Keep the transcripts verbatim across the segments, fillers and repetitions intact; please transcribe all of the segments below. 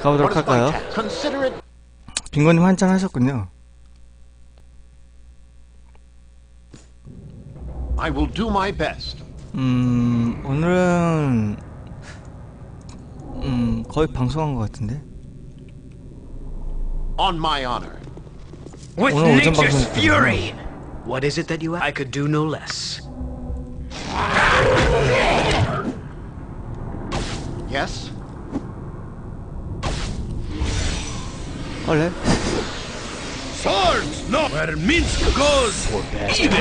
가보도록 할까요? 빙고님 한잔 하셨군요. I will do my best. 음, 오늘은 음, 거의 방송한 것 같은데. On my honor. With 오늘 오전 nature's 방송 fury. What is it that you I could do no less. Yes. 원래 Swords, no. Where Minsk goes, even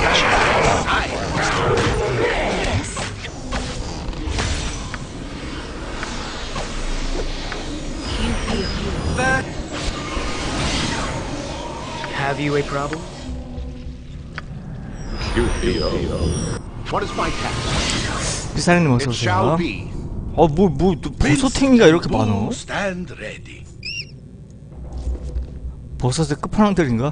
That. Have you a problem? You feel. What is my task? 비사님 It shall 어서오세요. be. 어, 뭐, 뭐, 버섯탱이가 이렇게 많어? stand ready. 버섯의 끝판왕들인가?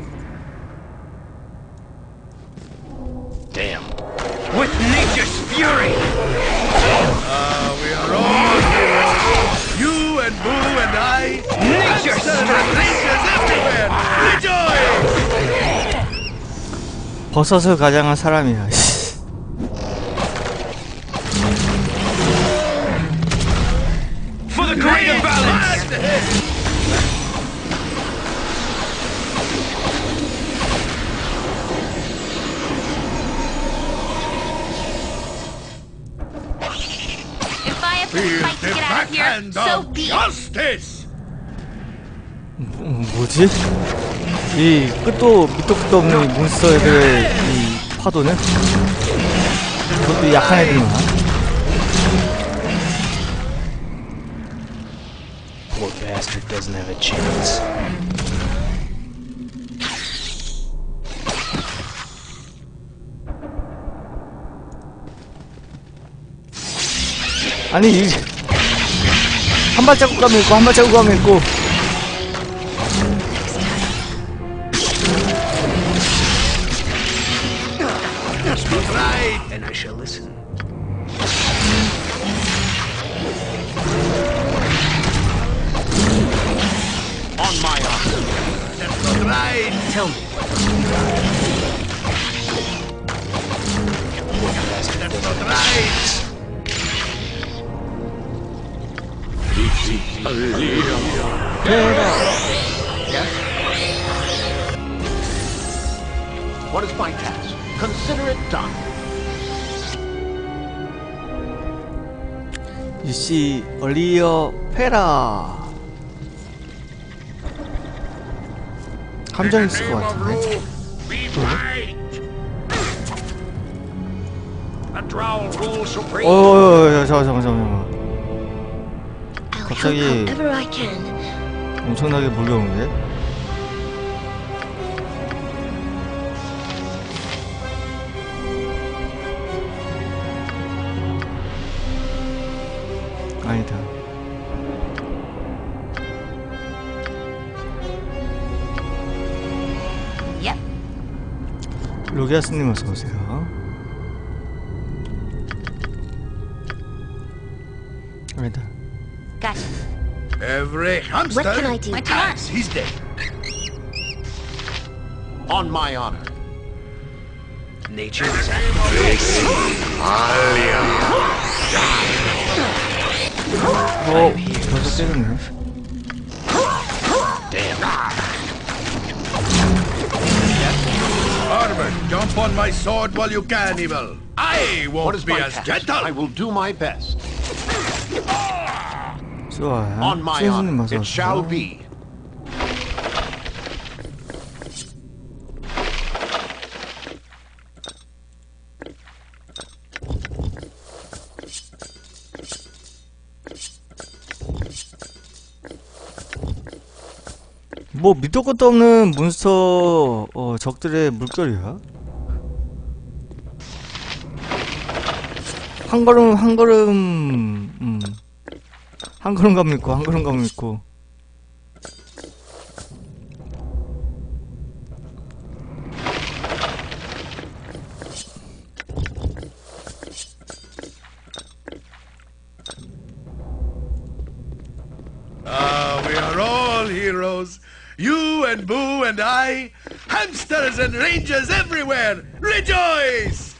Damn. With nature's fury. Ah, we are all heroes. You and Boo and I. Nature's Celebrations everywhere. Rejoice! 버섯을 가장한 사람이야. For the greater balance. If I have to Feel fight to the get out of here, backhand so of be it. justice. 뭐, 뭐지? 이 끝도 밑도 끝도 없는 이 몬스터 애들의 이 파도는? 그것도 약한 애들만. Poor bastard doesn't have a chance. 아니 이 한 발자국 가면 있고 한 발자국 가면 있고. Right. And I shall listen. On my honor. That's not right. Tell me. That's not right. Yes. What is my task? Consider it done. 유씨 얼리어 페라. 함정 있을 것 같은데. Be right. The drow rules supreme. 어어어 잠깐 잠깐 잠깐. I'll 갑자기- help however I can. 엄청나게 몰려오는데. 아니다. Yep. 로기아스님 어서 오세요. 아니다. Gotcha. Every hamster What can I do? What do you want? has his day. On my honor. Nature is 어, 벌써 때렸네. Armor, jump on my sword while you can, evil. I What won't is be my as task? gentle. I will do my best. 좋아요. On my 신수님 honor. 어서 It shall 오세요. be. 뭐 밑도 끝도 없는 몬스터 어, 적들의 물결이야. 한 걸음 한 걸음 음. 한 걸음 가면 있고 한 걸음 가면 있고. all heroes. You and Boo and I, hamsters and rangers everywhere, rejoice!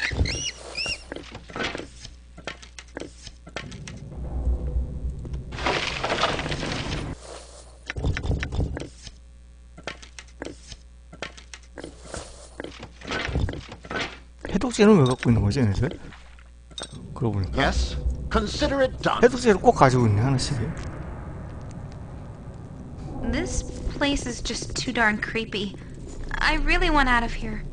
해독제는 왜 갖고 있는 거지, 얘네들? 그러고 보니까. Yes? Consider it done. 해독제를 꼭 가지고 있네, 하나씩. This place is just too darn creepy. I really want out of here.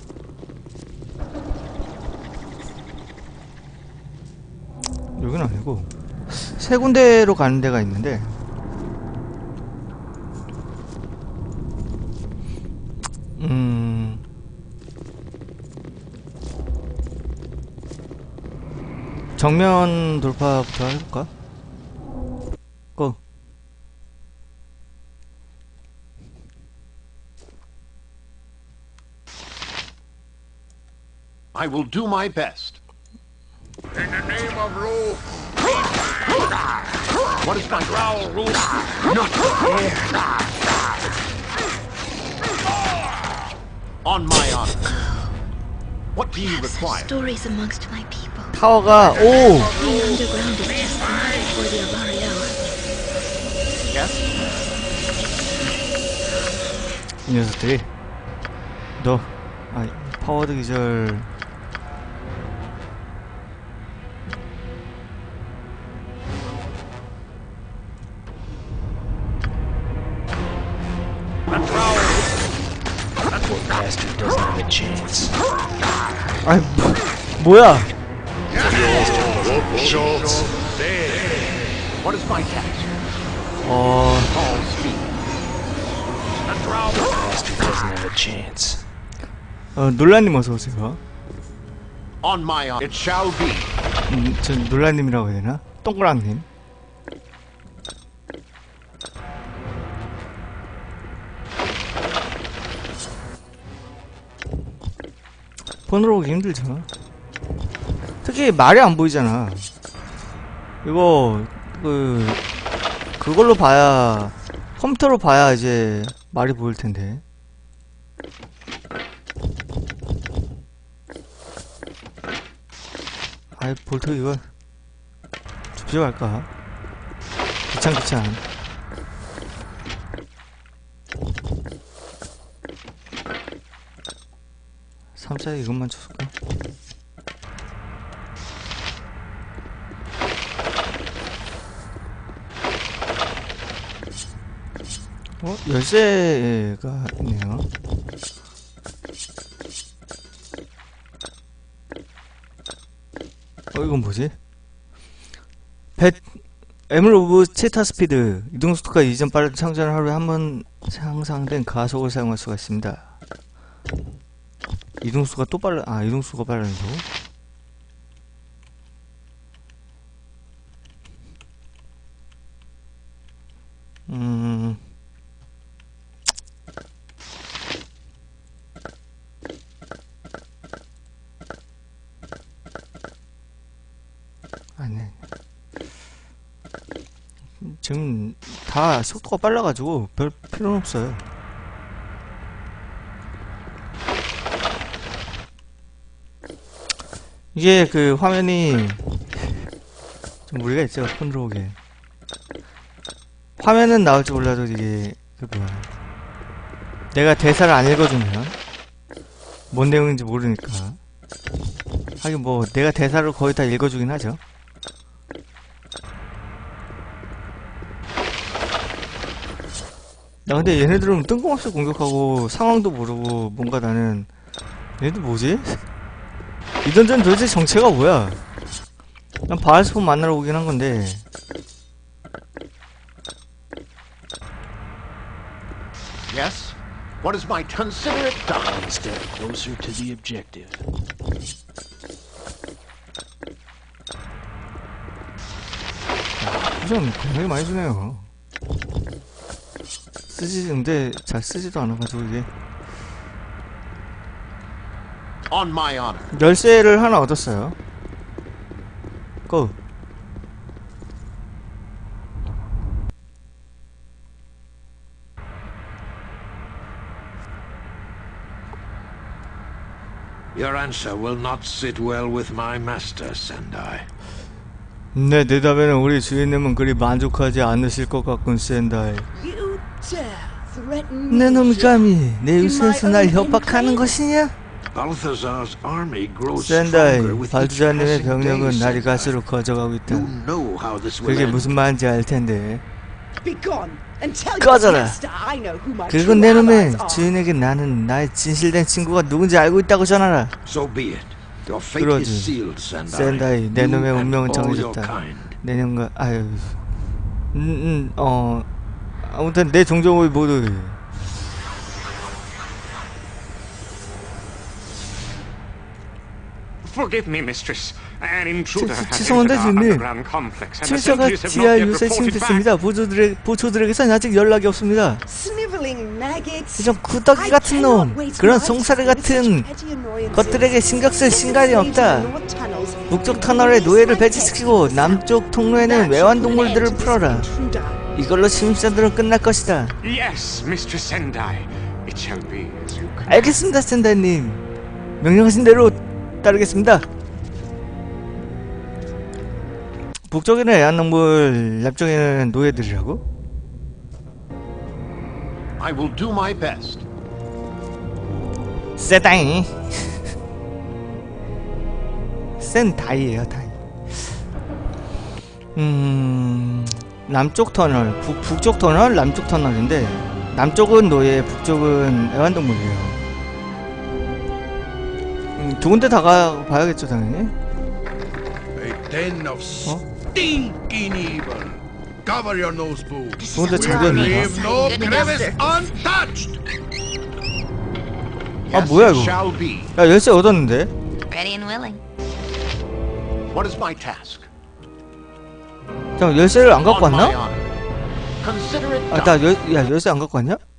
여긴 아니고 세 군데로 가는 데가 있는데 음... 정면 돌파부터 해볼까? 고! I will do my best. In the name of rule, What is my growl rule. Not on my honor. What do you require? Stories amongst my people. 타워가 오! The underground is just the night before the Avariel. Yes? 이 녀석들이 너 아, 파워드 기절 Poor bastard doesn't have a chance. 아이 뭐, 뭐야 What is my task? 어... All speed. Poor bastard doesn't have a chance. 어 놀라님 어서오세요. On my honor. It shall be. 음, 전 놀라님이라고 해야 되나? 동그랑님. 폰으로 오기 힘들잖아. 특히 말이 안 보이잖아. 이거 그 그걸로 봐야 컴퓨터로 봐야 이제 말이 보일 텐데. 아이 볼트 이거 줍지 말까? 귀찮 귀찮. 삼사에 이것만 쳤을까? 어? 열쇠가 있네요. 어 이건 뭐지? 배 에물 오브 체타 스피드 이동 속도가 이전 빠른 창전을 하루에 한 번 향상된 가속을 사용할 수가 있습니다. 이동 속도가 또 빨라 아 이동 속도가 빨라진다고? 음. 아니네. 지금 다 속도가 빨라가지고 별 필요는 없어요. 이게 그 화면이 좀 무리가 있죠. 폰 들어오게. 화면은 나올지 몰라도 이게 그 뭐야 내가 대사를 안 읽어주면 뭔 내용인지 모르니까. 하긴 뭐 내가 대사를 거의 다 읽어주긴 하죠. 야 근데 얘네들은 뜬금없이 공격하고 상황도 모르고 뭔가 나는 얘네들 뭐지? 이 던전 도대체 정체가 뭐야? 난 바알스폰 만나러 오긴 한 건데. Yes? What is my consider it done? One step closer to the objective. 포션 굉장히 많이 주네요. 쓰지 근데 잘 쓰지도 않아가지고 이게. On my honor. 열쇠를 하나 얻었어요. 고! Your answer will not sit well with my master, Sendai. 내 대답에는 우리 주인님은 그리 만족하지 않으실 것 같군, 샌다이. You dare threaten me? 내 놈이 감히 내 In 유세에서 my 날 own 협박하는 income? 것이냐? Balthazar's army grows 샌다이, stronger with each 발주자님의 passing day, 병력은 날이 Sendai. 갈수록 커져가고 있다. You know how this will 그게 end. 무슨 말인지 알 텐데. Be gone and tell your 꺼져라. master I know who my 그리고 true 내 놈의 allies are. 주인에게 나는 나의 진실된 친구가 누군지 알고 있다고 전하라. So be it. Your fate 그러지. is sealed, Sendai. 샌다이, 내 You 놈의 and 운명은 all your 정해졌다. kind. 내 놈과 아유, 음, 음, 어, 아무튼 내 종족을 모두. Forgive me, mistress. An intruder 치- has 죄송한데, entered our 주인님. underground complex, and the 칠처가 sentries have 지하 not yet 유세 reported back. 침입했습니다. 보조들의 보초들에게선 아직 연락이 없습니다. Sniveling maggots. 이런 구더기 I 같은 cannot 놈, wait 그런 my 송사리 turn with 같은 such petty annoyances. 것들에게 신경 쓸 시간이 없다. 북쪽 터널에 노예를 배치시키고 남쪽 통로에는 외환동물들을 풀어라. 이걸로 침입자들은 끝날 것이다. Yes, Mistress Sendai. It shall be as you command. 알겠습니다, 샌다님. 명령하신 대로 따르겠습니다. 북쪽에는 애완동물, 남쪽에는 노예들이라고? I will do my best. 세다이. 센다이에요, 다이. 음, 남쪽 터널, 북, 북쪽 터널, 남쪽 터널인데 남쪽은 노예, 북쪽은 애완동물이에요. 음, 두 군데 다 가봐야겠죠, 당연히. A den of stinking evil. Cover your nose, boo. 두 군데 We will 잠겼는가? leave no Good crevice enough, untouched. 아, Yes, 뭐야, it 이거. shall be. 야, 열쇠 얻었는데? Ready and willing. What is my task? 잠깐, 열쇠를 안 갖고 On my 왔나? honor. Consider it 아, done. 나 열, 야, 열쇠 안 갖고 왔냐?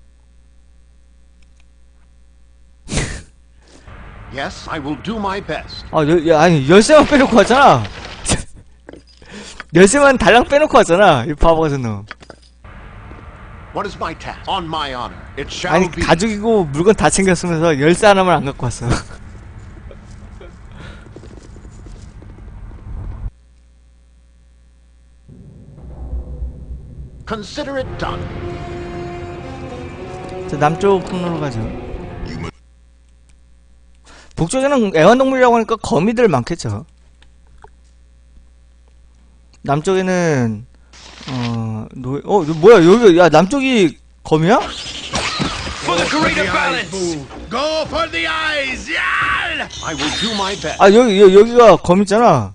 Yes, I will do my best. 아, 열, 야, 아니, 열쇠만 빼놓고 왔잖아. 열쇠만 달랑 빼놓고 왔잖아. 이 바보 같은 놈. What is my task? On my honor. It shall 아니, be. 가죽이고 물건 다 챙겼으면서 열쇠 하나만 안 갖고 왔어. Consider it done. 자, 남쪽 통로로 가죠. 북쪽에는 애완동물이라고 하니까 거미들 많겠죠. 남쪽에는 어... 노... 어, 이거 뭐야, 여기, 야, 남쪽이 거미야? For the greater balance. Boo. Go for the eyes. Yeah. I will do my best. 아, 여기, 여, 여기가 거미 있잖아.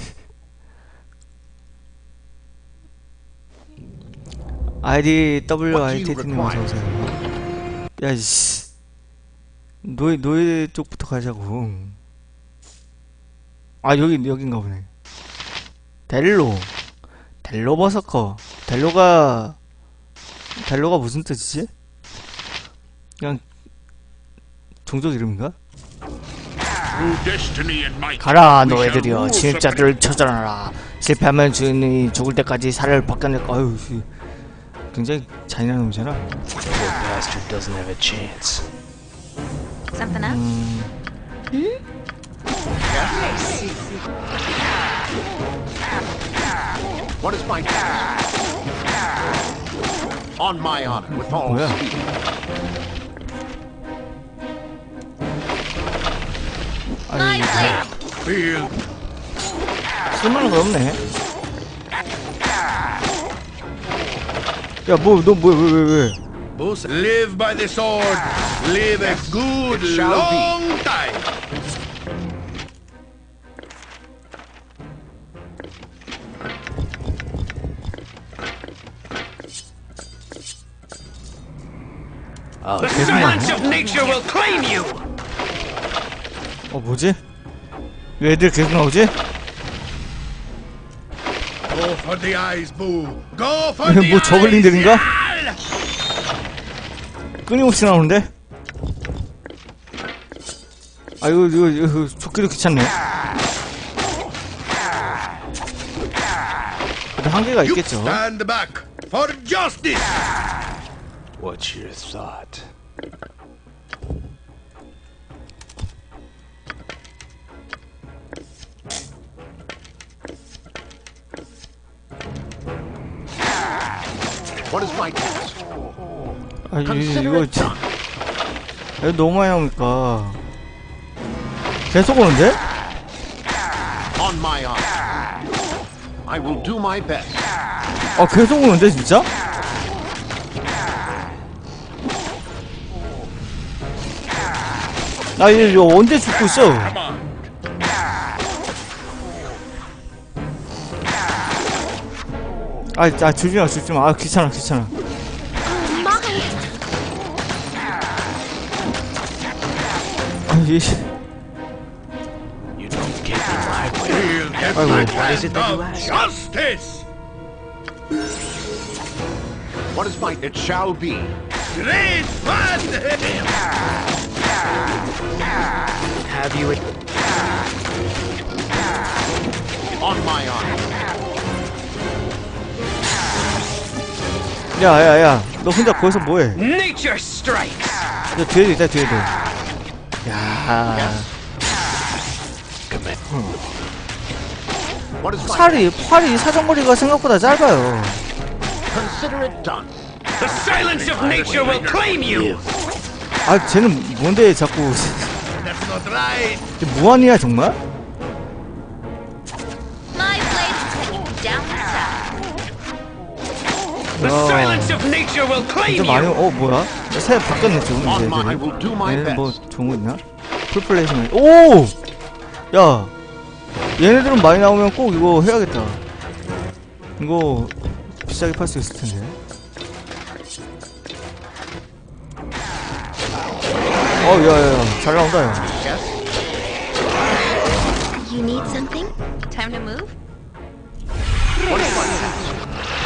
아이디 더블유아이티티님 어서오세요. 야, 씨. 노예, 노예 쪽부터 가자고. 아, 여기, 여긴가 보네. 델로. 델로 버서커. 델로가, 델로가 무슨 뜻이지? 그냥, 종족 이름인가? Through destiny and might. 가라, we shall 노예들이여. rule 침입자들을 처절하라. 실패하면 주인이 죽을 때까지 살을 벗겨낼 거. 아유, 씨. 굉장히 잔인한 놈이잖아. Poor bastard doesn't have a chance. Something up? 음, What is my task? On my honor, with all 뭐야? speed. 아유, Feel. 쓸만한 거 없네. 야, 뭐, 너 뭐야, 왜, 왜, 왜? Both live by the sword. Live a good it shall be. long time. 아, The 계속 silence 나오네. of nature will claim you. 어, 뭐지? 왜 애들 계속 나오지? Go for the eyes, boo. Go for 이거 the 뭐 저글링들인가? eyes. 끊임없이 나오는데? 아, 이거, 이거, 이거, 좋기도 귀찮네. 근데 한계가 You 있겠죠. stand back for justice. What's your thought? What is my task? 아, 이, Consider 이거 it done. 이거 너무 많이 나오니까 계속 오는데? On my honor. I will do my best. 아 계속 오는데 진짜? 아 얘 이거 언제 죽고 있어? 아, 아 주지마 주지마. 아 귀찮아 귀찮아. 아 이. You don't get in my way. We'll get Wait, my wait. What is it that you of ask? justice. What is my... It shall be. Great fun. Have you? On my honor. 야야야 너 혼자 거기서 뭐해? Nature strikes. 야 뒤에도 있다 뒤에도. 야 Commit. What is my... 팔이 팔이 사정거리가 생각보다 짧아요. Consider it done. The silence of nature will claim you. 아 쟤는 뭔데 자꾸 That's not right. 쟤 뭐하냐 정말? My blade is taking me down the south. The 야 silence of nature will claim 진짜 많이 you. 어 뭐야? 새 바뀌었네 지금 On 이제 my... I 애들이. will do my 얘네는 뭐 best. 좋은 거 있나? 풀플레이스면 오! 야 얘네들은 많이 나오면 꼭 이거 해야겠다. 이거 비싸게 팔 수 있을 텐데. 어 야야야 잘 나온다 야. Yes? You need something? Time to move? What is my task?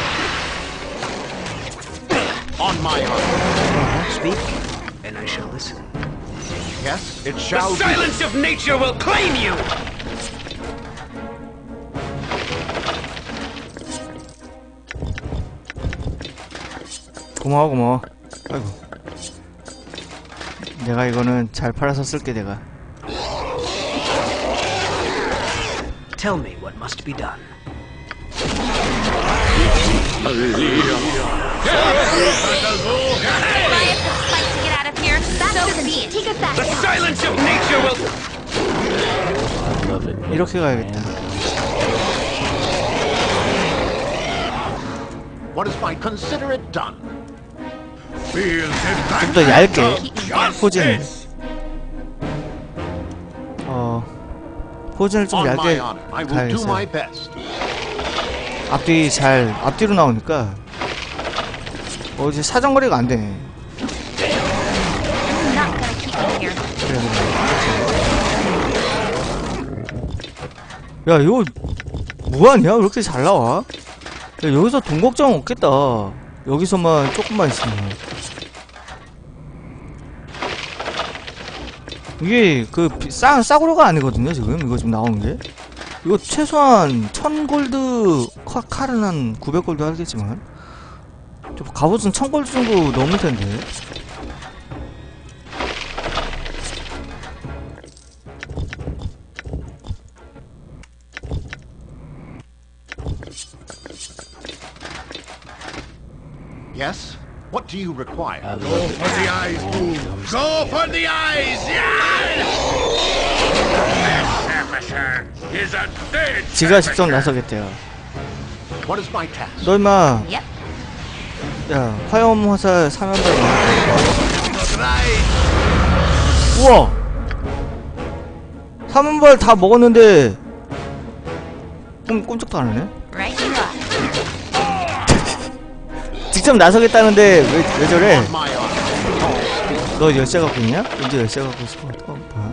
On my honor. Speak, and I shall listen. Yes, it The shall be. silence of nature will claim you. 고마워 고마워. 아이고 내가 이거는 잘 팔아서 쓸게 내가. Tell me what must be done. Goliath would fight to get out of here. That's so be it. Take us back. The silence of nature will. I love it. 이렇게 가야겠다. What is my... Consider it done. We'll get back 좀 더 얇게 of 포즈는 justice. 어 포즈를 좀 On my 얇게 honor. I will do my 가야겠어요. best. 앞뒤 잘 앞뒤로 나오니까 어 이제 사정거리가 안 되네. I'm not gonna keep you here. 그래 그래. 야 이거 뭐하냐? 왜 이렇게 잘 나와? 야 여기서 돈 걱정 없겠다. 여기서만 조금만 있으면. 이게 그 싸, 싸구려가 아니거든요 지금 이거 지금 나오는 게. 이거 최소한 천 골드 카, 칼은 한 구백 골드 하겠지만 저 갑옷은 천 골드 정도 넘을 텐데. Yes? What do you require? I Go love for the eyes, Boo. Go for the eyes. Yeah! This officer is a dead 지가 직접 officer. 나서겠대요. What is my task? 너 임마 Yep. 야 화염 화살 사면발 Not right. 우와 사면발 다 먹었는데 꼼, 꼼짝도 안 하네. Right you are. 직접 나서겠다는데 왜, 왜 저래? On my honor. 너 열쇠 갖고 있냐? 왠지 열쇠 갖고 있을 것 같아. 어, 봐.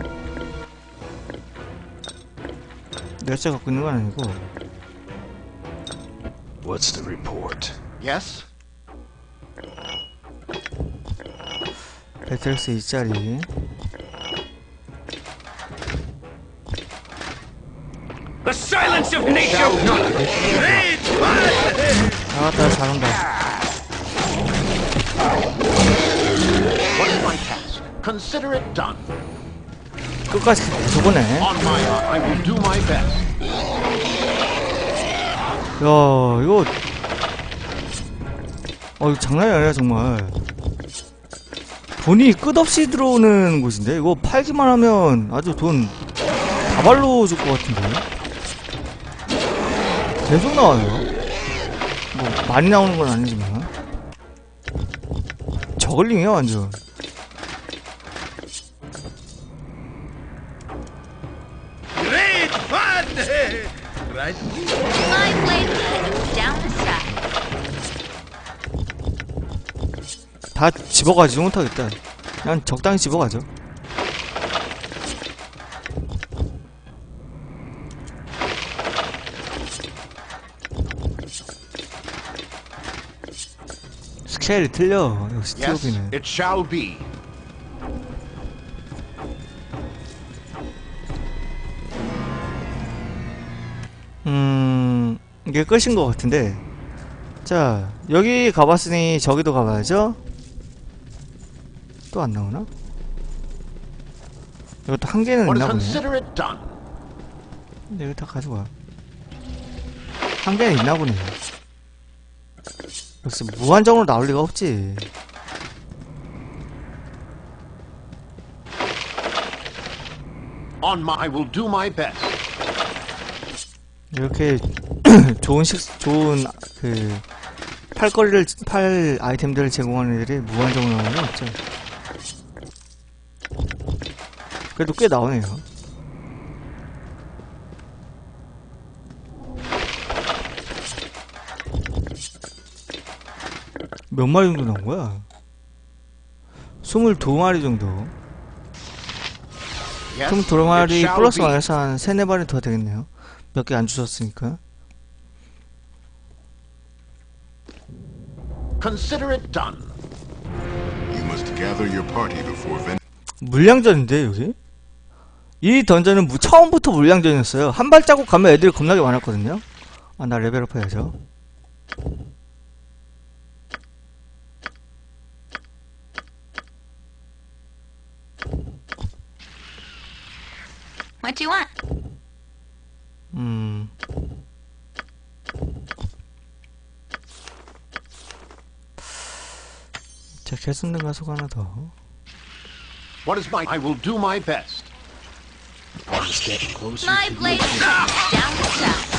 열쇠 갖고 있는 건 아니고. What's the report? Yes? 배틀스 이 짜리. The silence of nature will. Great fun. 잘한다 잘한다. What is my task? Consider it done. 끝까지 저거네. On my honor. I will do my best. 야 이거 어 이거 장난이 아니라 정말 돈이 끝없이 들어오는 곳인데 이거 팔기만 하면 아주 돈 다발로 줄 것 같은데 계속 나와요. 뭐 많이 나오는 건 아니지만 저글링이야 완전. Great fun! Right? My blade cut down the side. 다 집어가지도 못하겠다. 그냥 적당히 집어가죠. 스케일이 틀려 역시 Yes, 티오비는. it shall be. 음... 이게 끝인 것 같은데 자 여기 가봤으니 저기도 가봐야죠. 또 안 나오나? 이것도 한 개는 What 있나 is 보네. consider it done? 근데 이거 다 가져가. 한 개는 있나 보네. 역시 무한정으로 나올 리가 없지. On my, I will do my best. 이렇게 좋은 식 좋은 그 팔거리를 팔 아이템들을 제공하는 애들이 무한정으로 나오는 건 없죠. 그래도 꽤 나오네요. 몇 마리 정도 나온 거야? 스물두 마리 정도. Yes, 스물두 it 마리 shall 플러스 be. 마이너스 한 세네 마리 더 되겠네요. 몇 개 안 주셨으니까. Consider it done. You must gather your party before Ven. 물량전인데 여기? 이 던전은 무, 처음부터 물량전이었어요. 한 발자국 가면 애들이 겁나게 많았거든요. 아 나 레벨업 해야죠. What do you want? 음. 자, 개선된 가수가 하나 더. What is my? I will do my best. One step closer My to blade cut down the side.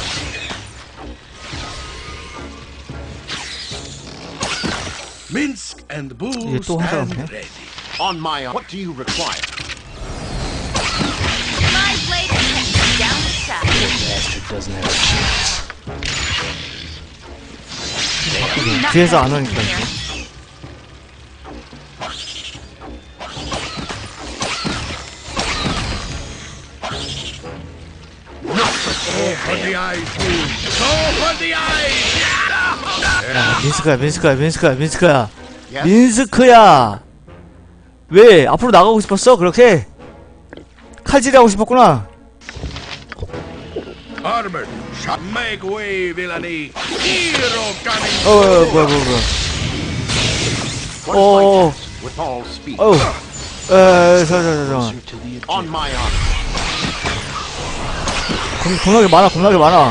Minsk and 이게 Boo 또 하자 stand 없네. ready. On my. What do you require? My blade cut down the side. bastard doesn't have a chance. Not 뒤에서 안 gonna 오니까. here. For the eyes, Boo. Go for the eyes! 야, 민스크야, 민스크야, 민스크야, 민스크야. Yes. 민스크야! 왜? 앞으로 나가고 싶었어? 그렇게? 칼질하고 싶었구나? Armored, shot, make way, villainy. Hero coming. 어, 어, 뭐야, 뭐야, 뭐야. What is Oh. my task? With all speed. 어우. 에, 저, 저, 저, 저. Closer to the On my honor. 겁, 겁나게 많아, 겁나게 많아.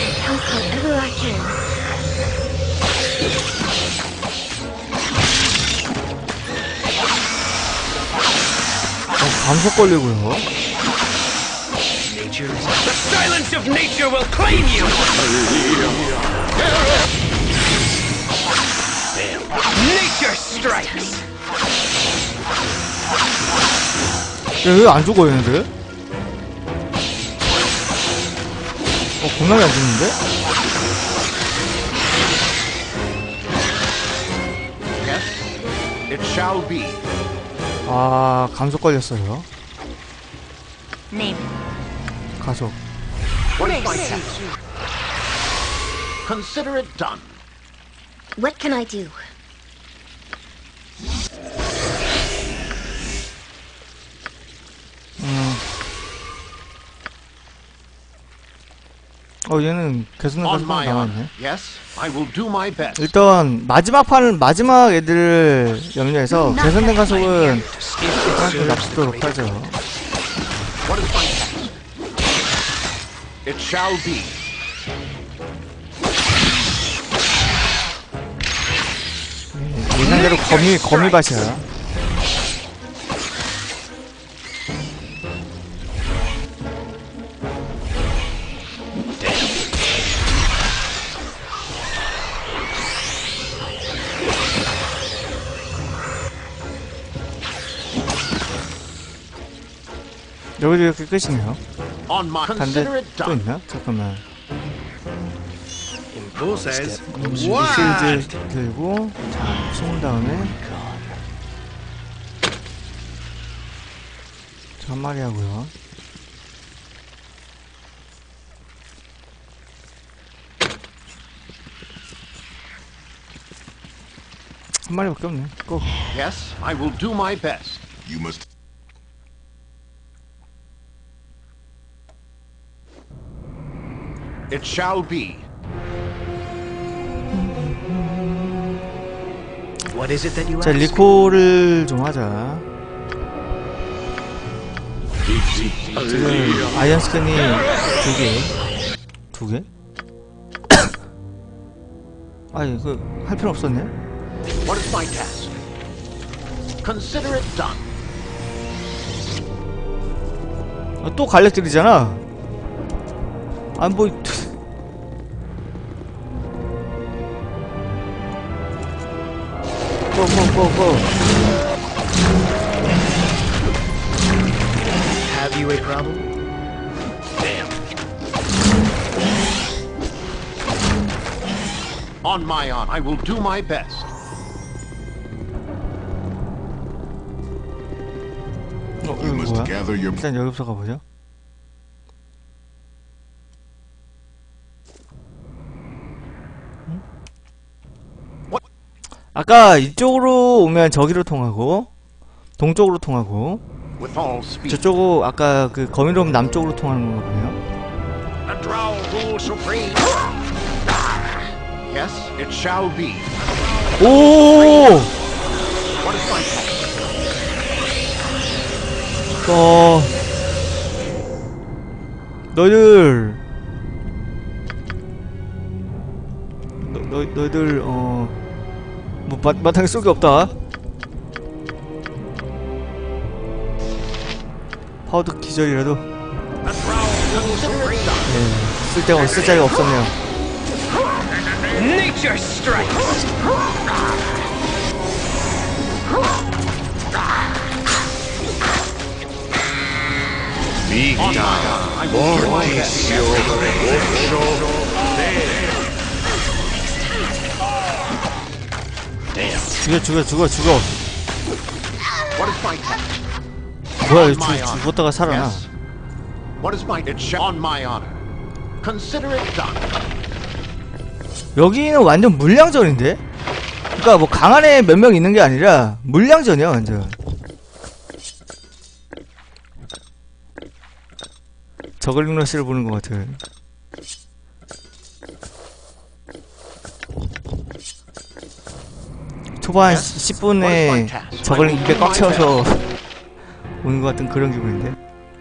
어, 감속 걸리고요. nature. The silence of nature will claim you! Nature strikes! 야, 왜 안 죽어, 얘네들? 어, 겁나게 안 죽는데? Yes, it shall be. 아, 감속 걸렸어요. Name it. 가속. What is my task? Consider it done. What can I do? 음. 어, 얘는 개선된 On 가속이 my 나와있네. honor. Yes, I will do my best. 일단, 마지막 판은, 마지막 애들을 염려해서 개선된 가속은 사람들 납치도록 하죠. What is my task? It shall be. 대로 거미 거미밭이야. 여기도 이렇게 끝이네요. On my 반대 consider it 또 done. 있나? 잠깐만. Who says? 실드 What? 들고 자, 쏜 다음에 저 한 마리 하고요. 한 마리밖에 없네. 고. Yes, I will do my best. You must It shall be. What is it that you 자, ask? 리콜을 좀 하자. 지금 아이언 스캔이 두 개. 두 개? 아니, 그 할 필요 없었네. What is my task? Consider it done. 아, 또 갈래들이잖아. 안 보이. 고고고고. Have you a problem? Damn. On my honor, I will do my best. 어, you 이거 must 뭐야? gather your 일단 여기부터 가보죠. 아까 이쪽으로 오면 저기로 통하고 동쪽으로 통하고 With all speed. 저쪽으로 아까 그 거미로 남쪽으로 통하는 건가 보네요. The drow rule supreme. Yes, it shall be. 오! What is my task? 어... 너희들 너, 너, 너희들 어... 뭐 마, 마땅히 쏠 게 없다. 파우더 기절이라도 The drow rule supreme. 네, 쓸 데가 쓸 자리가 없었네요. Nature strikes! On my honor, I will do my best. 죽여 죽여 죽어 죽어. What is my task? 뭐야 On 이거 my 죽, honor. 죽었다가 살아나. Yes. What is my it shall on my honor. Consider it done. 여기는 완전 물량전인데? 그니까 뭐 강한 애 몇 명 있는 게 아니라 물량전이야 완전. 저글링 러시를 보는 것 같은. 초반 십 분에 저글링 입에 꽉 채워서 오는 것 같은 그런 기분인데.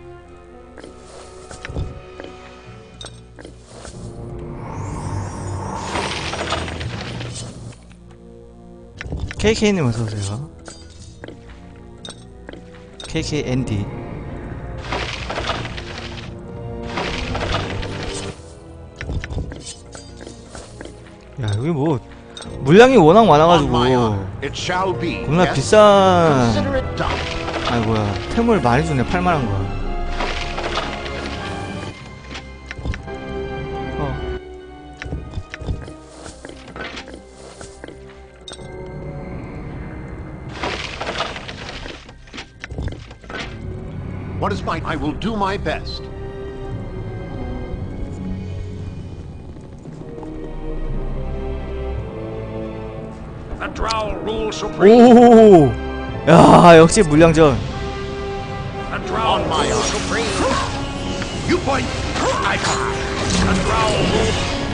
케이케이님 어서오세요. 케이케이엔디. 야 여기 뭐 물량이 워낙 On my 많아가지고 honor. It shall be. 겁나 Yes. 비싼. Consider it done. 아이 뭐야 템을 많이 주네. 팔만한 거야. 어. What is my I will do my best. The drow rule supreme. 오. 야 역시 물량전. The drow rule supreme. You point. I point. The drow rule.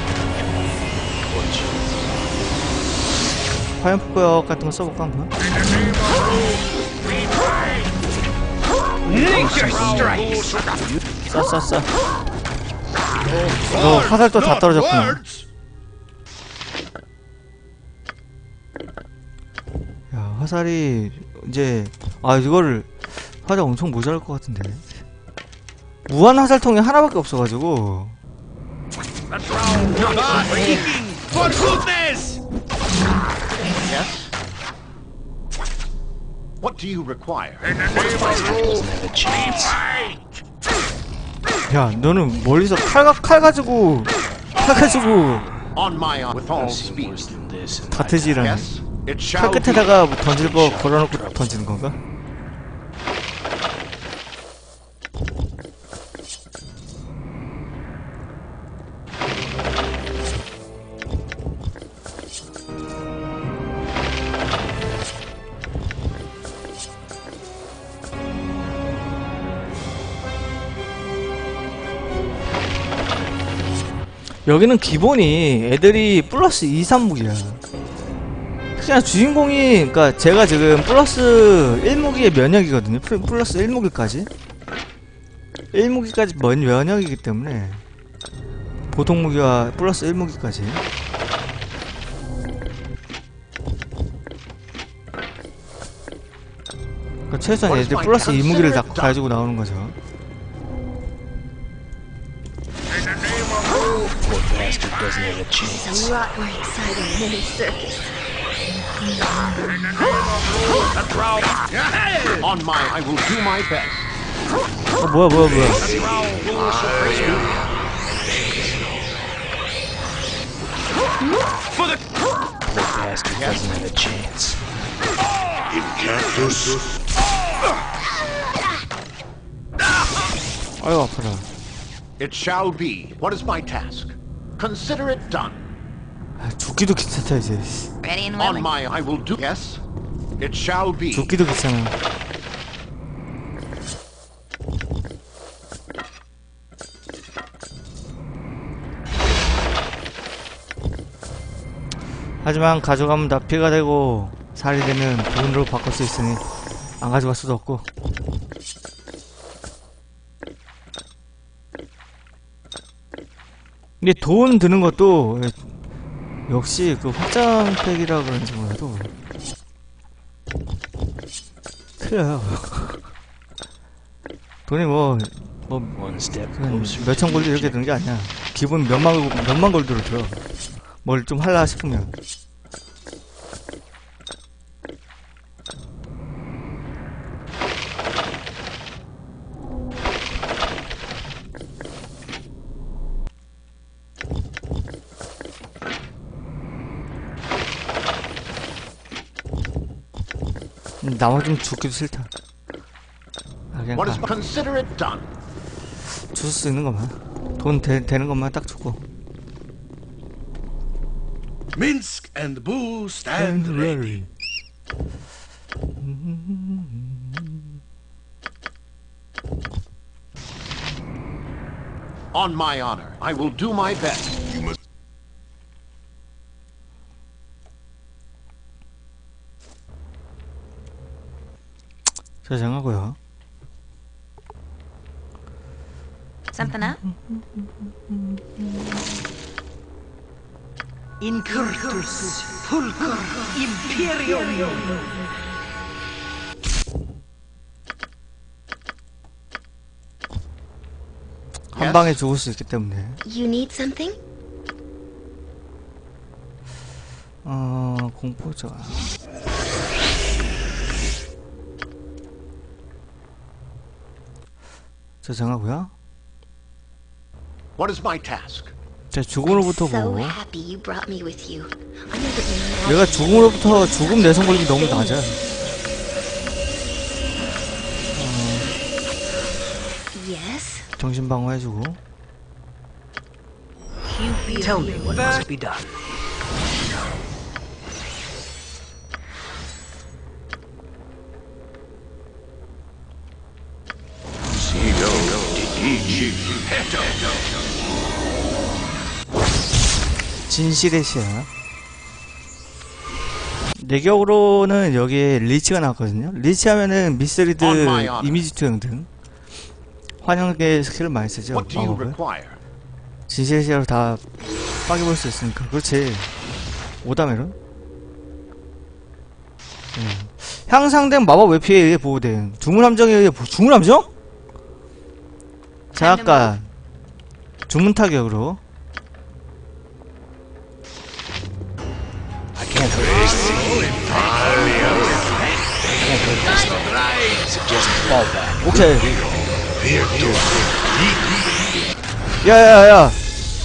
화염폭격 같은 거 써볼까 한번? Nature strikes! 쏴 쏴 쏴. 너 화살도 다 Not 떨어졌구나. words. 화살이 이제 아 이거를 화살 엄청 모자랄 것 같은데 무한 화살통이 하나밖에 없어가지고. That's round. Not speaking. For goodness. Yes? What do you require? Doesn't have a chance. 야 너는 멀리서 칼, 칼 가지고 칼 가지고 On my honor, with all I've seen speed. worse than this. in my 다트지랑 Yes, it 칼 shall be. 끝에다가 뭐 던질 거 걸어놓고 던지는 건가? 여기는 기본이 애들이 플러스 이, 삼 무기야. 그냥 주인공이, 그니까 제가 지금 플러스 일 무기의 면역이거든요. 플- 플러스 일 무기까지. 일 무기까지 면, 면역이기 때문에 보통 무기와 플러스 일 무기까지. 그러니까 최소한 애들 플러스 이 무기를 다 가지고 나오는 거죠. Poor bastard doesn't have a chance. It's a lot more exciting than a circus. That's round. Hey! On my, I will do my best. 어 뭐야 뭐야 뭐야. That's round. Bull supreme. For the Poor bastard doesn't have a chance. 아유 아파라. It shall be. What is my task? Consider it done. 아, 죽기도 귀찮다 이제. Ready and On willing. my, I will do. Yes, it shall be. 죽기도 귀찮아. 하지만 가져가면 다 피가 되고 살이 되면 돈으로 바꿀 수 있으니 안 가져갈 수도 없고. 근데 돈 드는 것도 역시 그 확장팩이라 그런지 몰라도 틀려요. 돈이 뭐, 뭐, One step closer. 몇천 골드 이렇게 드는 게 아니야. 기본 몇만, 몇만 골드로 들어. 뭘 좀 할라 싶으면. 나와 좀 죽기도 싫다. 아, 그냥 What is 가. consider it done? 줄 수 있는 것만. 돈 되, 되는 것만 딱 주고. Minsk and Boo stand ready. On my honor, I will do my best. You must 저장하고요. Something up? Incurtus Pulcor Imperium. 한 방에 죽을 수 있기 때문에. You need something? 어, 공포자. 저장하고요. What is my task? 자, 죽음으로부터 So 보고. happy you brought me with you. I never imagined. 내가 죽음으로부터 죽음 내성 걸리기 너무 낮아. Yes. 정신방어 해주고. Tell me what must be done. 진실의 시야. 내격으로는 여기에 리치가 나왔거든요. 리치 하면은 미스리드 On my honor. 이미지 투영 등 환영의 스킬을 많이 쓰죠. What do you 마법을. require? 진실의 시야로 다 빠개볼 수 있으니까. 그렇지. 오다메론? 네. 향상된 마법 외피에 의해 보호된 주문함정에 의해 보... 주문함정? 잠깐 주문 타격으로 I can't hurt this thing. Can't hurt this thing. Suggest fall back. 오케이 야야야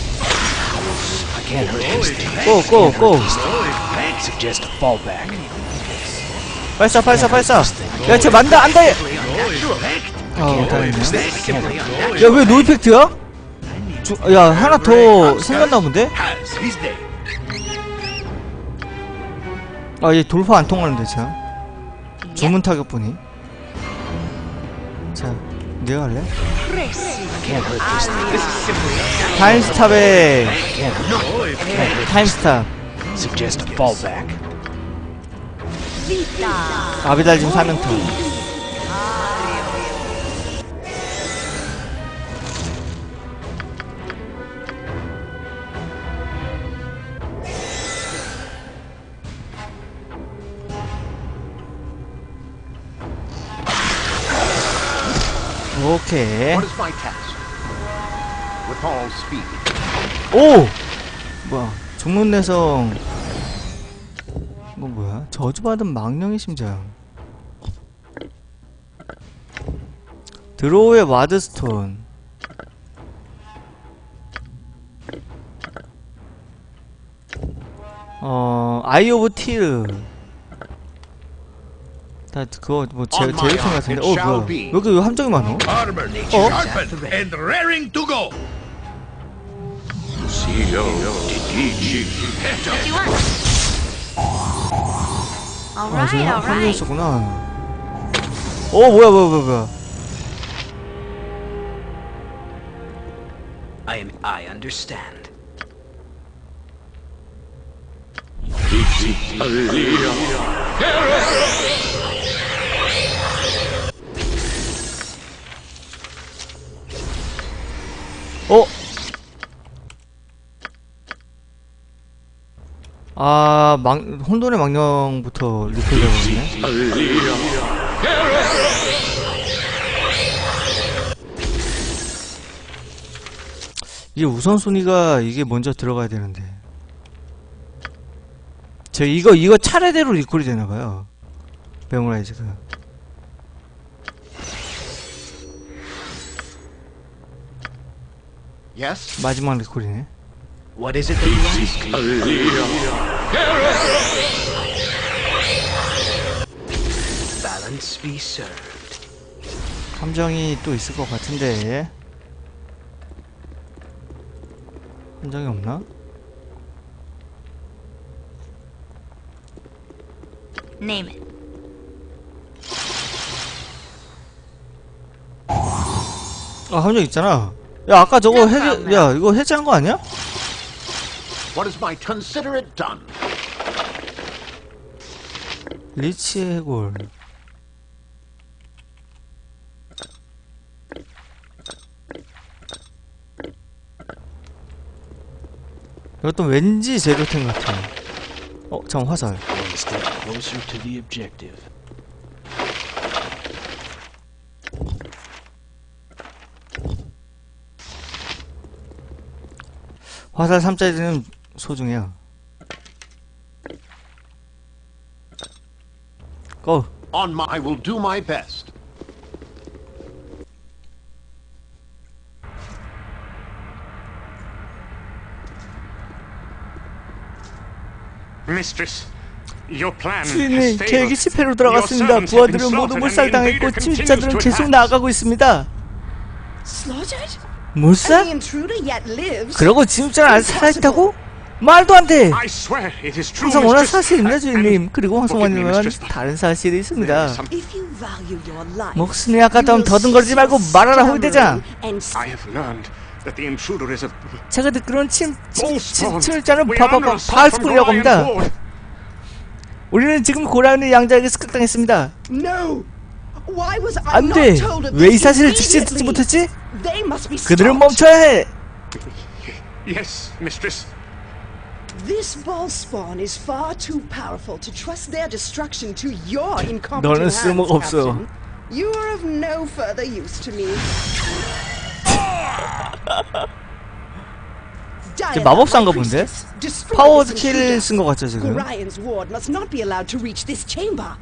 I can't hurt this thing. 고고고 Suggest fall back. 발사 발사 발사 야쟤 만다 안돼 어 다행이네 야왜 노이펙트야? 주, 야 하나 더 생겼나 본데? Has his day. 아 얘 돌파 안 통하는데 참 주문 타격뿐이 자 내가 할래? Can't hurt this thing. 타임스탑에 Can't hurt. Can't hurt. 타임스탑 Suggest fall back. 아비달짐 사명타 오케이 What is my task? With all speed. 오! 뭐야 중문내성 이건 뭐야? 저주받은 망령의 심장 드로우의 와드스톤 어... 아이 오브 티르 다 그거 뭐 제, 제일템 같은데 어 뭐야 왜 이렇게 함정이 많어? Armored, Oh. sharpened, and raring to go. What do you want? All 아, 저기 right, all 한 right. 있었구나. 어, 뭐야, 뭐야, 뭐야, 뭐야. I am. I understand. 어? 아, 망, 혼돈의 망령부터 리콜 되거든요. 이게 우선순위가 이게 먼저 들어가야 되는데. 저 이거 이거 차례대로 리콜이 되나봐요. 메모라이즈가. Yes? 마지막 리콜이네. What is it that you ask? Balance be served. 함정이 또 있을 것 같은데. 함정이 없나? Name it. 아 함정 있잖아. 야 아까 저거 해제 야 이거 해제한 거 아니야? What is my considerate done? 리치의 해골. 이것도 왠지 재료템 같아. 어 잠깐 화살. One step closer to the objective. 화살 삼 짜리는 소중해요. 고! On my, I will do my best. Mistress, your plan has 주인님, failed. 계획이 실패로 Your 돌아갔습니다. servants have been 부하들은 모두 slaughtered and the 몰살당했고 invader 침입자들은 continues to 계속 advance. 나아가고 있습니다. Slaughtered? 몰살? The intruder yet lives. 그러고 침입자는 아직 살아있다고? 말도 안 돼! I swear it is true, 항상 원한 mistress. 사실입니다, And- 주인님. and 그리고 forgive me, 황성환님은 mistress, but 다른 사실이 there 있습니다. is some- If you value your life, 목숨이 아깝다면 더듬거리지 말고 말하라, 홀대장! and I have learned that the intruder is a 제가 듣기로는 침, 침, 침, bullspawn. 침입자는 We are under 바바바 assault from 바알스폰이라고 Goliath 합니다. Ward. 우리는 지금 고라운의 양자에게 습격당했습니다. no. Why was I 안 돼! not told of 왜 이 this 사실을 즉시 듣지 immediately? 못했지? They must be 그들을 stopped. 멈춰야 해! Yes, mistress. This ball spawn is far too powerful to trust their destruction to your incompetent 너는 hands, 쓸모가 없어. Captain. You are of no further use to me. 쟤 마법사인가 본데? 파워 스킬 쓴 것 같죠 지금? Orion's ward must not be allowed to reach this chamber.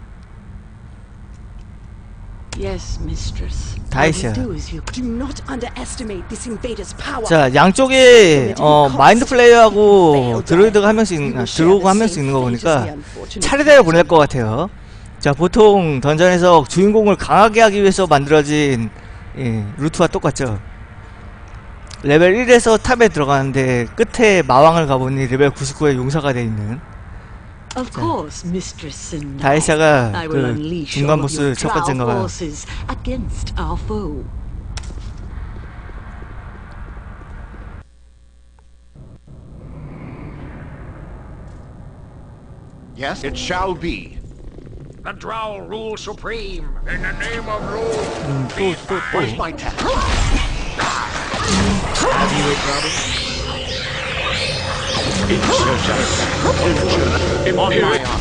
Yes, mistress. 다이샤. Do not underestimate this invader's power. 자, 양쪽에 어 마인드 플레이어하고 드로이드가 한 명씩 아, 들어오고 한 명씩 있는 거 보니까 차례대로 보낼 것 같아요. 자, 보통 던전에서 주인공을 강하게 하기 위해서 만들어진 예, 루트와 똑같죠. 레벨 일에서 탑에 들어가는데 끝에 마왕을 가보니 레벨 구십구에 용사가 돼 있는. Of course, Mistress Sindai. 다이샤가 I will 그 unleash 중간 all of 보스 your 첫 proud 번째인가 봐요. forces against our foe. Yes, it shall be. The Drow rule supreme in the name of rule. 음, 또, 또, What is 또. my task? On my honor.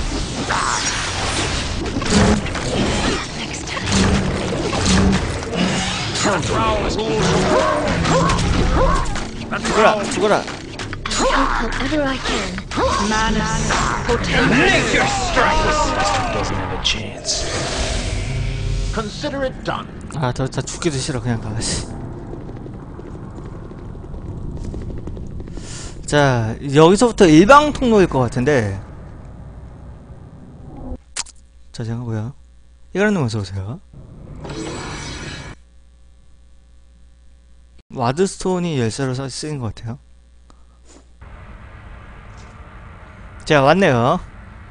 The Drow rule supreme. The 죽어라, 죽어라. Help however I can. Nature strikes! Doesn't have a chance. Consider it done. 아, 저, 저 죽기도 싫어. 그냥 가. 씨. 자, 여기서부터 일방 통로일 것 같은데. 자, 제가 뭐야? 이거는 놈 어서오세요. 와드스톤이 열쇠로 써- 쓰인 것 같아요. 자, 왔네요.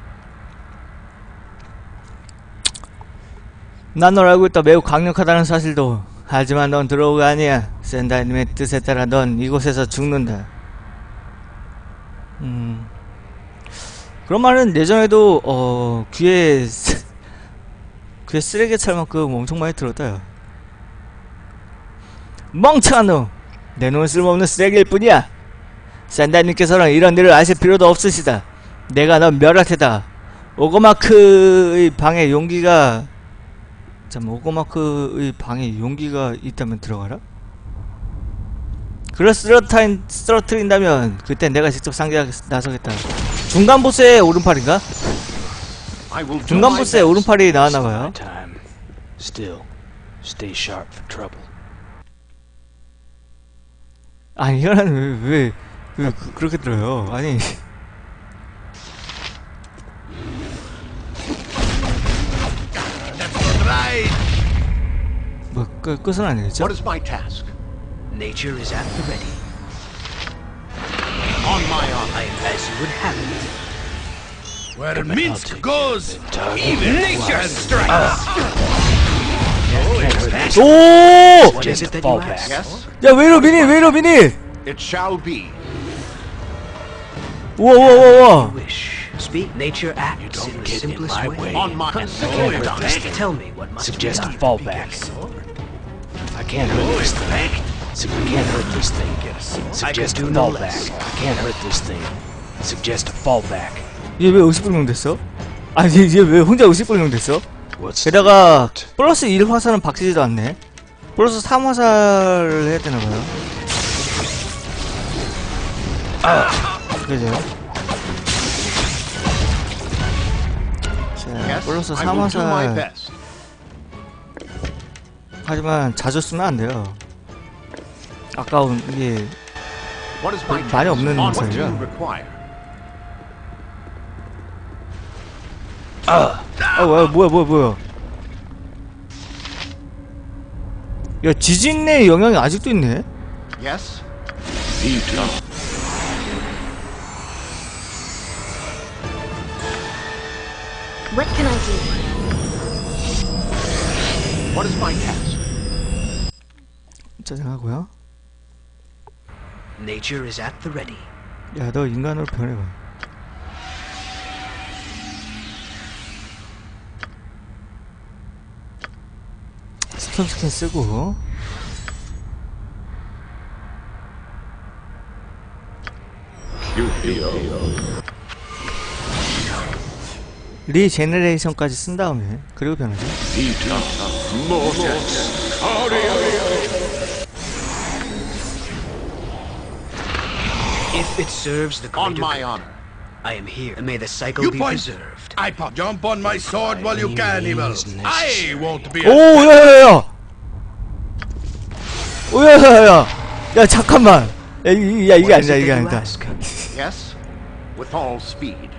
난 널 알고 있다. 매우 강력하다는 사실도. 하지만 넌 드로우가 아니야. 샌다이님의 뜻에 따라 넌 이곳에서 죽는다. 음. 그런 말은 예전에도 어 귀에 쓰- 귀에 쓰레기 찰 만큼 엄청 많이 들었다요. 멍청한 놈! 내 놈은 쓸모없는 쓰레기일 뿐이야. 샌다이님께서는 이런 일을 아실 필요도 없으시다. 내가 넌 멸할 테다. 오거마크의 방에 용기가 잠 오거마크의 방에 용기가 있다면 들어가라? 그걸 쓰러타인, 쓰러트린다면 그땐 내가 직접 상대하게 나서겠다. 중간 보스의 오른팔인가? I will do 중간 my 보스의 best. 오른팔이 It's 나왔나봐요. my time. Still, stay sharp for trouble. 아니 이거는 왜, 왜, 왜 그, 그렇게 들어요? 아니 Right. 뭐 끝, 끝은 아니겠죠? What is my task? Nature is at the ready. On my honor. I am as you would have it. Where Come on, Minsk I'll take goes, Target. even nature strikes. 오! What is it that you ask? Yes, 야 왜 이러 미니 왜 이러 미니! it shall be. 우와 우와 우와 우와! Wish. Speak. Nature acts in the simplest way. On my Consider it done. honor. Tell me what must Suggest be a done. fallback. I can't hurt this thing. Su- I can't hurt this thing. Suggest a do no fallback. less. I can't hurt this thing. Suggest a fallback. 얘 왜 오십 불명 됐어? 아니 얘 왜 혼자 오십 불명 됐어? What's 게다가 플러스 일 화살은 박히지도 않네. 플러스 삼 화살을 해야 되나봐요. 아, 그죠? 자, Yes, 플러스 I 삼 will do my 화살. best. 하지만 자주 쓰면 안 돼요. 아까운 이게 What is my 많이 task? 없는 On what do you 소리야. require? 아, 뭐야 뭐야 뭐야 뭐야? 야 지진의 영향이 아직도 있네. Yes, What can I do? what is my task? 짜증하고요. Nature is at the ready. 야 너 인간으로 변해봐. 스톤 스킨 쓰고 리제네레이션까지 쓴 다음에 그리고 변하죠. If it serves the On greater my good, honor. I am here. May the cycle You be point. preserved. I pop. Jump on my sword while you can, evil. I won't be. 오, 야야야야. 오, 야야야야. 야 잠깐만. 야, 이, 야 이게 What is 아니다 it 이게 that you 아니다. ask? Yes? With all speed.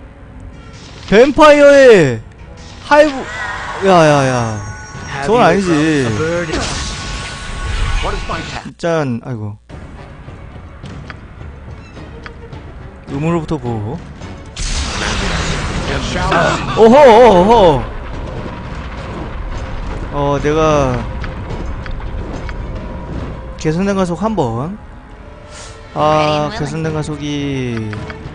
뱀파이어의 하이브. 야야야. Have 저건 you 아니지. found a bird? What is my task? 짠. 아이고. 음으로부터 보호. Yes, shall I? 오호 오호. 어 내가 개선된 가속 한번. 아 개선된 가속이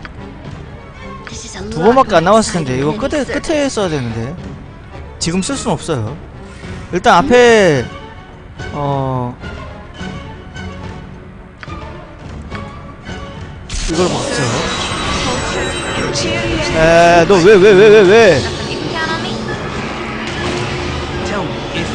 두 번밖에 안 남았을 텐데 이거 끝에 끝에 써야 되는데 지금 쓸 수는 없어요. 일단 앞에 어 이걸 막죠. 에, 너 왜 왜 왜 왜 왜? Tell me if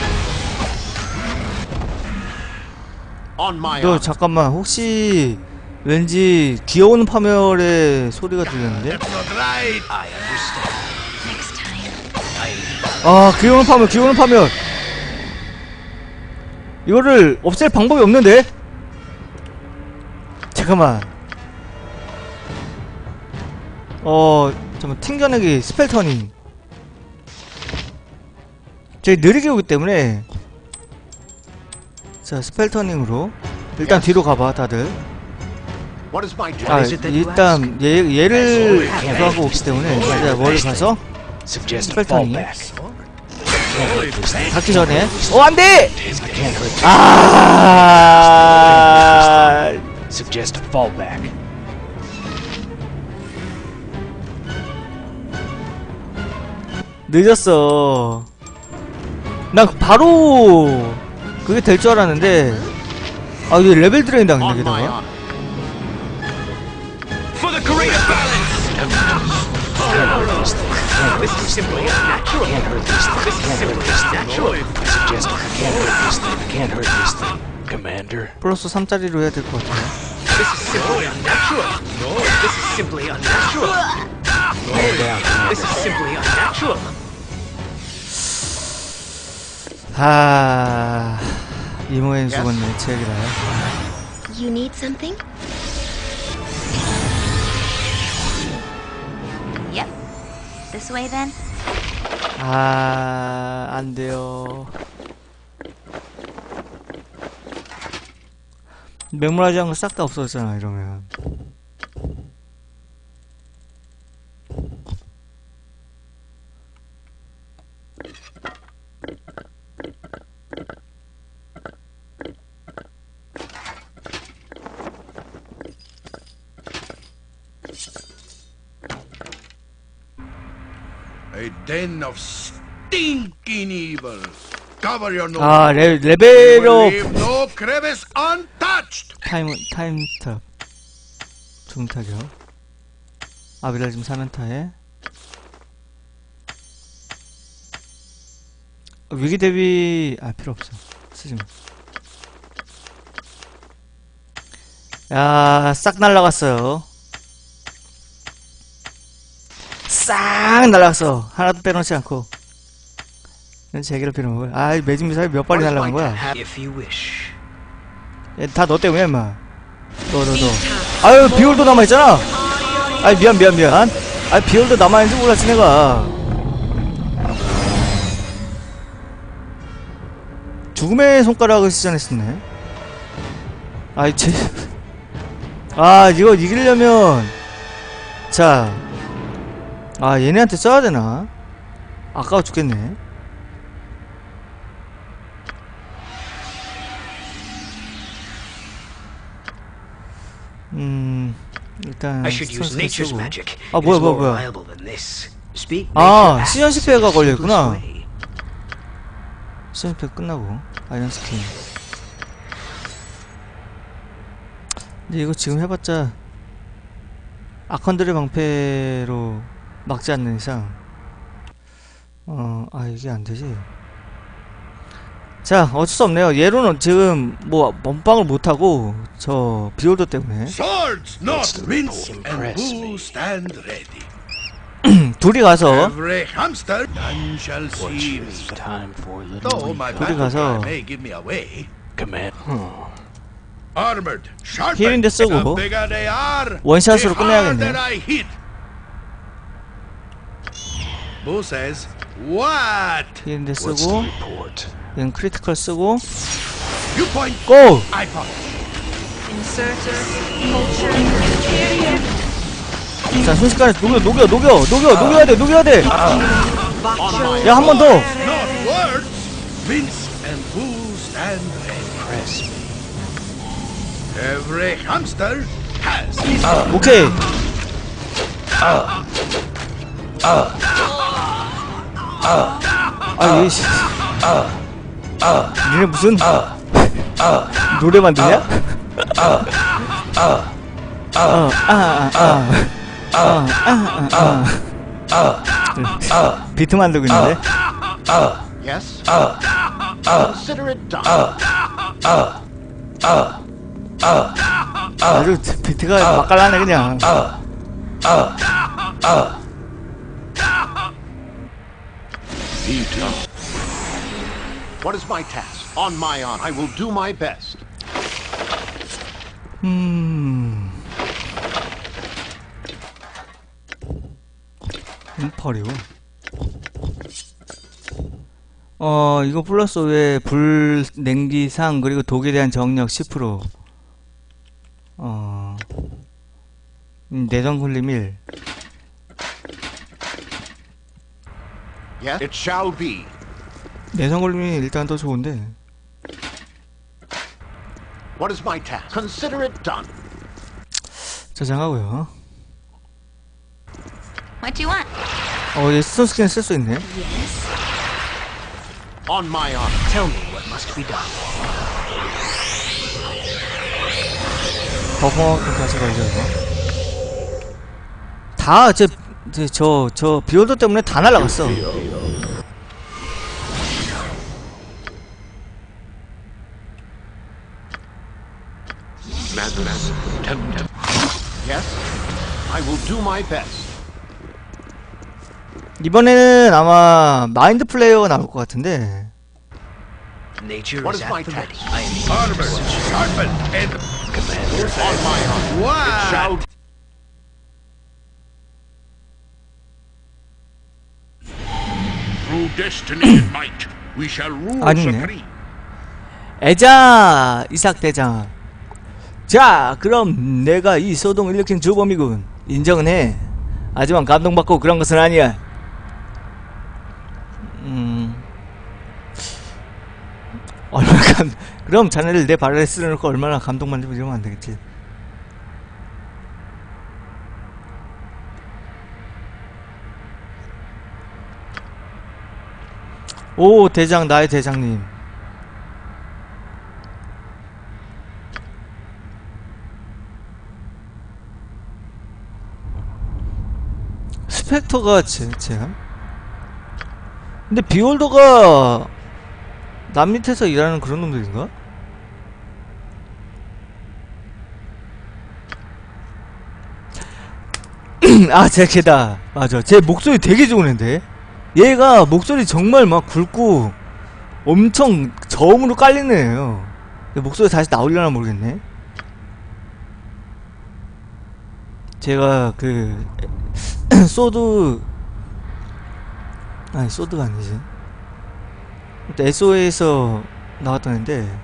On my 너 honor. 잠깐만 혹시 왠지 귀여운 파멸의 소리가 들렸는데? That's not right. I understand. Next time. 아 귀여운 파멸 귀여운 파멸 이거를 없앨 방법이 없는데? 잠깐만 어 잠깐만 튕겨내기 스펠 터닝 되게 느리게 오기 때문에 자 스펠 터닝으로 일단 뒤로 가봐 다들. What is my 아 task? 일단 얘, 얘를 가고 오기 때문에 이제 멀리 가서 Suggest a 스펠 터닝 fallback. 닿기 전에 어 안돼! I can't hurt this. 아 Suggest a fallback. 늦었어. 나 바로 그게 될 줄 알았는데 아 이게 레벨 드레인 당했네 On my 게다가. honor. for the greater balance. This is simply unnatural. Can't hurt this thing. This is Can't hurt simply this thing. unnatural. I suggest I can't hurt this thing. I can't hurt this thing. Commander. 플러스 삼짜리로 해야 될 것 같아요. This is simply unnatural. This is simply unnatural. Hold down, This is Commander. simply unnatural. 아 이모엔 죽었네 제기라. You need something? Yep. This way then? 아 안돼요. 맹물하지 않고 싹 다 없어졌잖아 이러면. A den of stinking evil. Cover your nose. 아 레, You will 레벨업 leave no crevice untouched. 타임 타임 스탑 중타격 아비라즘 사면타에 위기 대비 아 필요 없어 쓰지마. 야 싹 날라갔어요. 싹 날라갔어. 하나도 빼놓지 않고. 제기를 필요한 거야. 아 매직 미사일 몇 발이 날라간 거야. If you wish. 다 너 때문에 인마. 너 너 너. 아유 비올도 남아있잖아. 아이 미안 미안 미안. 아이 비올도 남아있는지 몰랐지 내가. 죽음의 손가락을 시전했었네. 아이 제. 아 이거 이기려면 자. 아 얘네한테 써야 되나? 아까워 죽겠네. 음 일단 I should use 스턴스 nature's 쓰고. magic. 아 It 뭐야 is 뭐야 more 뭐야. reliable than this. Speak 아 nature 시전 acts 실패가 in the 걸려있구나. simplest way. 시전 실패 끝나고 아이언 스킨. 근데 이거 지금 해봤자 아컨들의 방패로 막지 않는 이상 어, 아 이게 안되지. 자, 어쩔 수 없네요. 얘로는 지금 뭐 몸빵을 못하고 저 비올더 때문에 Swords not rinse and who stand ready. 둘이 가서 Every hamster none shall see me. Time for a little Though my 둘이 battle 가서 cry may give me away. command. Armored, sharpened, 힐인데 쓰고 the bigger they are, 원샷으로 the 끝내야겠네. harder I hit. Boo says, what? 힐인데 What's 쓰고 the report? 얘는 크리티컬 쓰고 You point, 고! I point. 자, 순식간에 녹여 녹여 녹여 녹여 녹여야 돼 녹여야 돼. 야, 한 번 더. Not words, Vince and Boo stand ready. Press me. Every hamster has his 오케이. 아, 얘 씨. 니네 무슨 노래 만드냐? 어, 아, 아, 아. 어, 아, 아, 아. 비트 만들고 있는데? Yes? Consider it done. 아주 비트가 맛깔나네 그냥. What is my task? On my honor, I will do my best. 음... 인펄이고 어... 이거 플러스 왜 불, 냉기상, 그리고 독에 대한 정력 십 퍼센트 어... 음, 내전 굴림 일 Yes, it shall be. 내전 굴림이 일단 더 좋은데 What is my task? Consider it done. 저장하고요. What do you want? 어, 얘 스톤 스킨 쓸 수 있네. On my honor. Tell me what must be done. 버퍼 다시 가죠. 이거. 다, 제, 제, 저, 저, 비올더 때문에 다 날라갔어. Yes, I will do my best. 이번에는 아마 마인드 플레이어가 나올 것 같은데. Nature What is is my at the ready. task? I am Armored, sharpened, and commander. On my honor. what? It shall Through destiny and might, we shall rule 아니네. supreme. 애자 이삭 대장. 자, 그럼 내가 이 소동을 일으킨 주범이군. 인정은 해. 하지만 감동받고 그런 것은 아니야. 음. 얼마나 감, 그럼 자네를 내 발에 쓸어놓고 얼마나 감동받는지 이러면 안 되겠지. 오, 대장, 나의 대장님. 스펙터가 제, 제야? 근데 비올더가 남 밑에서 일하는 그런 놈들인가? 아, 제 걔다. 맞아. 제 목소리 되게 좋은 앤데. 얘가 목소리 정말 막 굵고 엄청 저음으로 깔리는 애예요. 목소리 다시 나오려나 모르겠네. 제가 그 소드 아니 소드가 아니지. 에스오에이에서 나왔던 앤데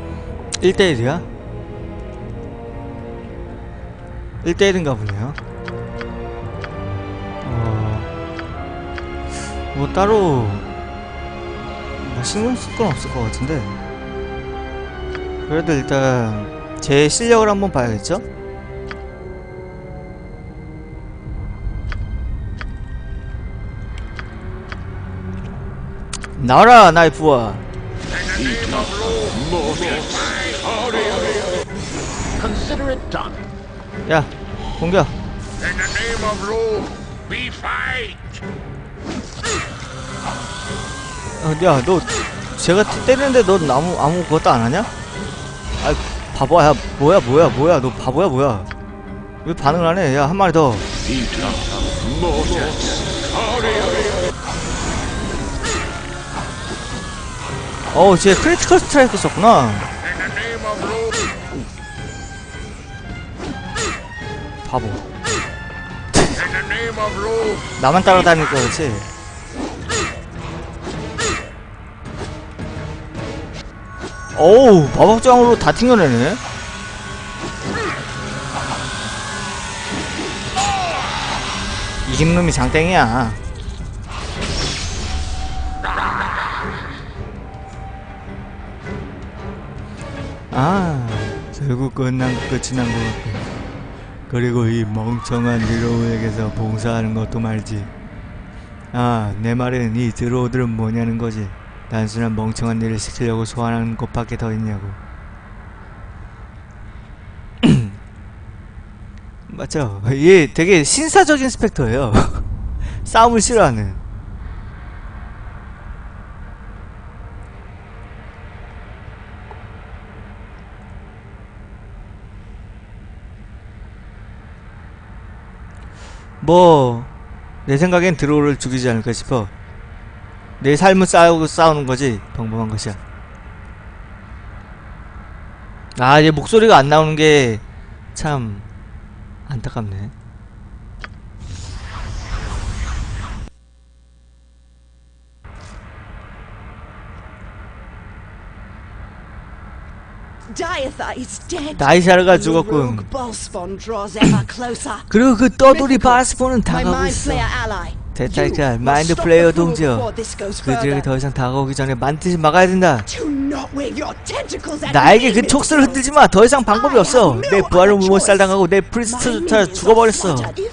일 대 일이야? 일 대 일인가 보네요. 뭐 따로 뭐 신경 쓸 건 없을 것 같은데 그래도 일단 제 실력을 한번 봐야겠죠? 나와라 나이프와. Consider it done. 야 공격. In the name of Rome, we fight. 어, 야 너 제가 때리는데 넌 아무 아무 것도 안 하냐? 아 바보야. 뭐야 뭐야 뭐야 너 바보야 뭐야? 왜 반응을 안 해? 야 한 마리 더. 어우 쟤 크리티컬 스트라이크 썼구나. In the name of Rome. 바보. In the name of Rome. 나만 따라다니니까 그렇지. 어우 마법장으로 다 튕겨내네. 이긴 놈이 장땡이야. 아 결국 끝난 끝이 난 것 같고 그리고 이 멍청한 드로우에게서 봉사하는 것도 말지. 아 내 말은 이 드로우들은 뭐냐는 거지. 단순한 멍청한 일을 시키려고 소환하는 것밖에 더 있냐고. 맞죠? 얘 되게 신사적인 스펙터예요. 싸움을 싫어하는. 뭐 내 생각엔 드로우를 죽이지 않을까 싶어. 내 삶을 싸우고 싸우는 거지 평범한 것이야. 아, 얘 목소리가 안 나오는 게 참 안타깝네. Diatha is dead. 다이샤르가 죽었군. 그리고 그 떠돌이 바스폰은 다가오고 있어. 대탈자 마인드 플레이어 동지여, 그들에게 더 이상 다가오기 전에 반드시 막아야 된다. 나에게 그 촉수를 흔들지 마. 더 이상 방법이 없어. 내 부활을 못살당하고 내 프리스트조차 죽어버렸어.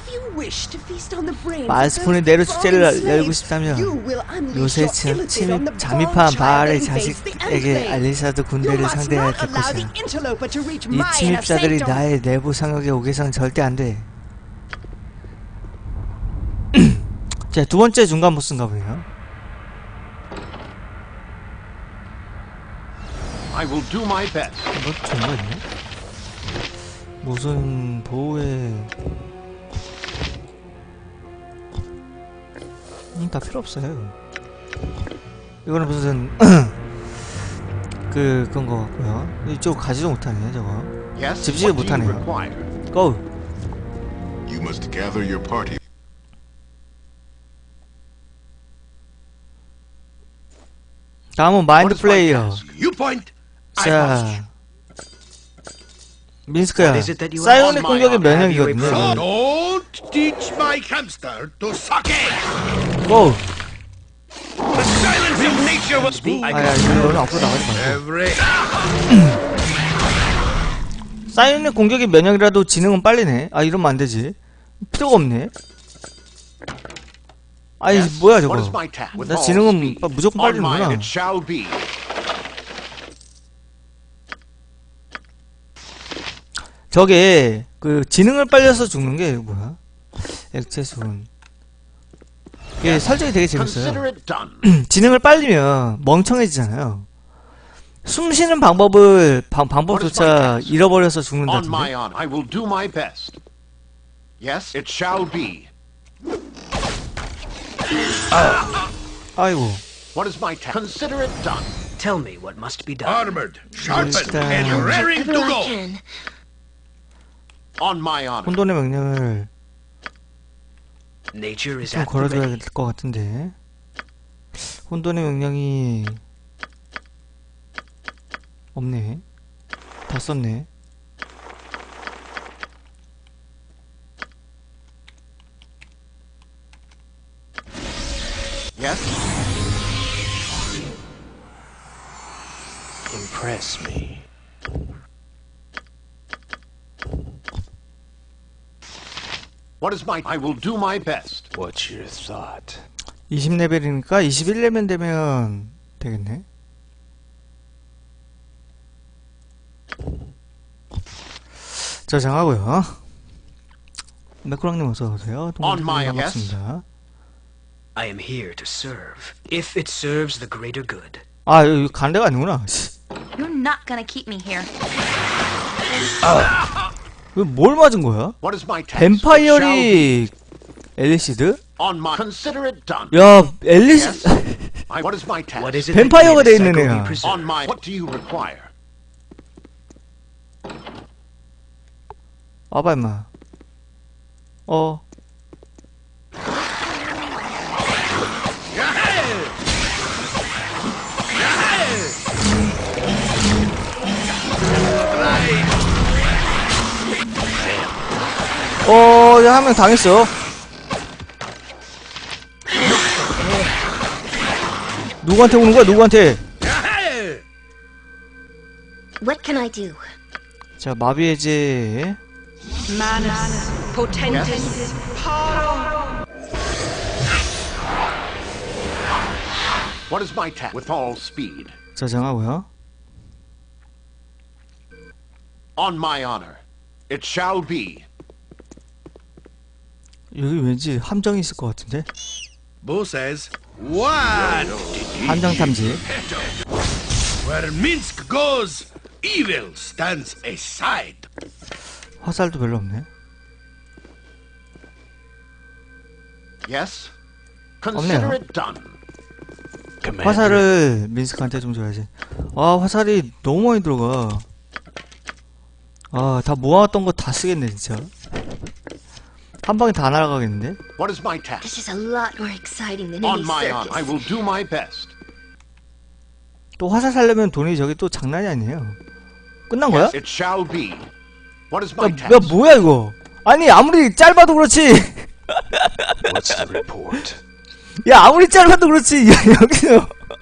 바스폰의 내로 축제를 열고 싶다면 요새 침입, 잠입한 바알의 자식에게 알리사드 군대를 상대해야 될 것이야. 이 침입자들이 나의 내부 상역에 오게선 절대 안 돼. 자, 두 번째 중간 보스인가 보네요. I will do my best. 뭐 좋은 거 있네? 무슨 보호에 음, 다 필요 없어요. 이거는 무슨 그 그런 거 같고요. 이쪽 가지도 못하네 저거. 집지 못하네요. 고. You must gather your party. 다음은 마인드 플레이어. You point. 자, 민스크야. 사이오닉 공격의 면역이거든요. Don't teach my hamster to suck it. 고. The silence of nature was 아야, 너는 앞으로 나가지 마. every. 사이오닉 공격의 면역이라도 지능은 빨리네. 아, 이러면 안 되지. 필요가 없네. 아이, 뭐야 저거. 나 지능은 무조건 빨리는구나. 저게 그 지능을 빨려서 죽는 게 뭐야? 액체 수분. 이게 설정이 되게 재밌어요. 지능을 빨리면 멍청해지잖아요. 숨 쉬는 방법을 방, 방법조차 잃어버려서 죽는다던데. I will do my best. Yes, it shall be. 아, 아이고. What is my task? Consider it done. Tell me what must be done. Armored, sharpened, 일단 and raring to go. On my honor. 혼돈의 명령을 Nature is 좀 at the 걸어줘야 ready. 될 것 같은데. 혼돈의 명령이 없네. 다 썼네. Yes? Impress me. What is my... I will do my best. What's your thought? 이십 레벨이니까 이십일 레벨 되면 되겠네. 저장하고요. 매크랑님 어서 오세요. On my 반갑습니다. I am here to serve, if it serves the greater good. 아, 여기 간 데가 아니구나. You're not gonna keep me here. 이거 뭘 맞은 거야? What is my task? 뱀파이어리 엘리시드? On my... Consider it done. 야, 엘리시... Yes? I... What is my task? What is it 뱀파이어가 that 돼 있는 Psycho be 애야. preserved? On my... What do you require? 와봐 임마. 어. 어, 야, 한 명 당했어. 누구한테 오는 거야, 누구한테? What can I do? 자, 마비 해제. Manus, potentis, paro. What is my task? With all speed. 저장하고요. On my honor. It shall be. 여기 왠지 함정이 있을 것 같은데? Bo says, what? 함정 탐지. Where Minsk goes, evil stands aside. 화살도 별로 없네. Yes? Consider 없네요. it done. Commander. 화살을 민스크한테 좀 줘야지. 아, 화살이 너무 많이 들어가. 아, 다 모아왔던 거 다 쓰겠네 진짜. 한 방에 다 날아가겠는데? What is my task? This is a lot more exciting than On any my honor. I circus. will do my best. 또 화살 살려면 돈이 저기 또 장난이 아니에요. 끝난 거야? Yes, it shall be. What is my 야, task? 야 뭐야 이거? 아니 아무리 짧아도 그렇지. What's the report? 야 아무리 짧아도 그렇지. 야, 여기서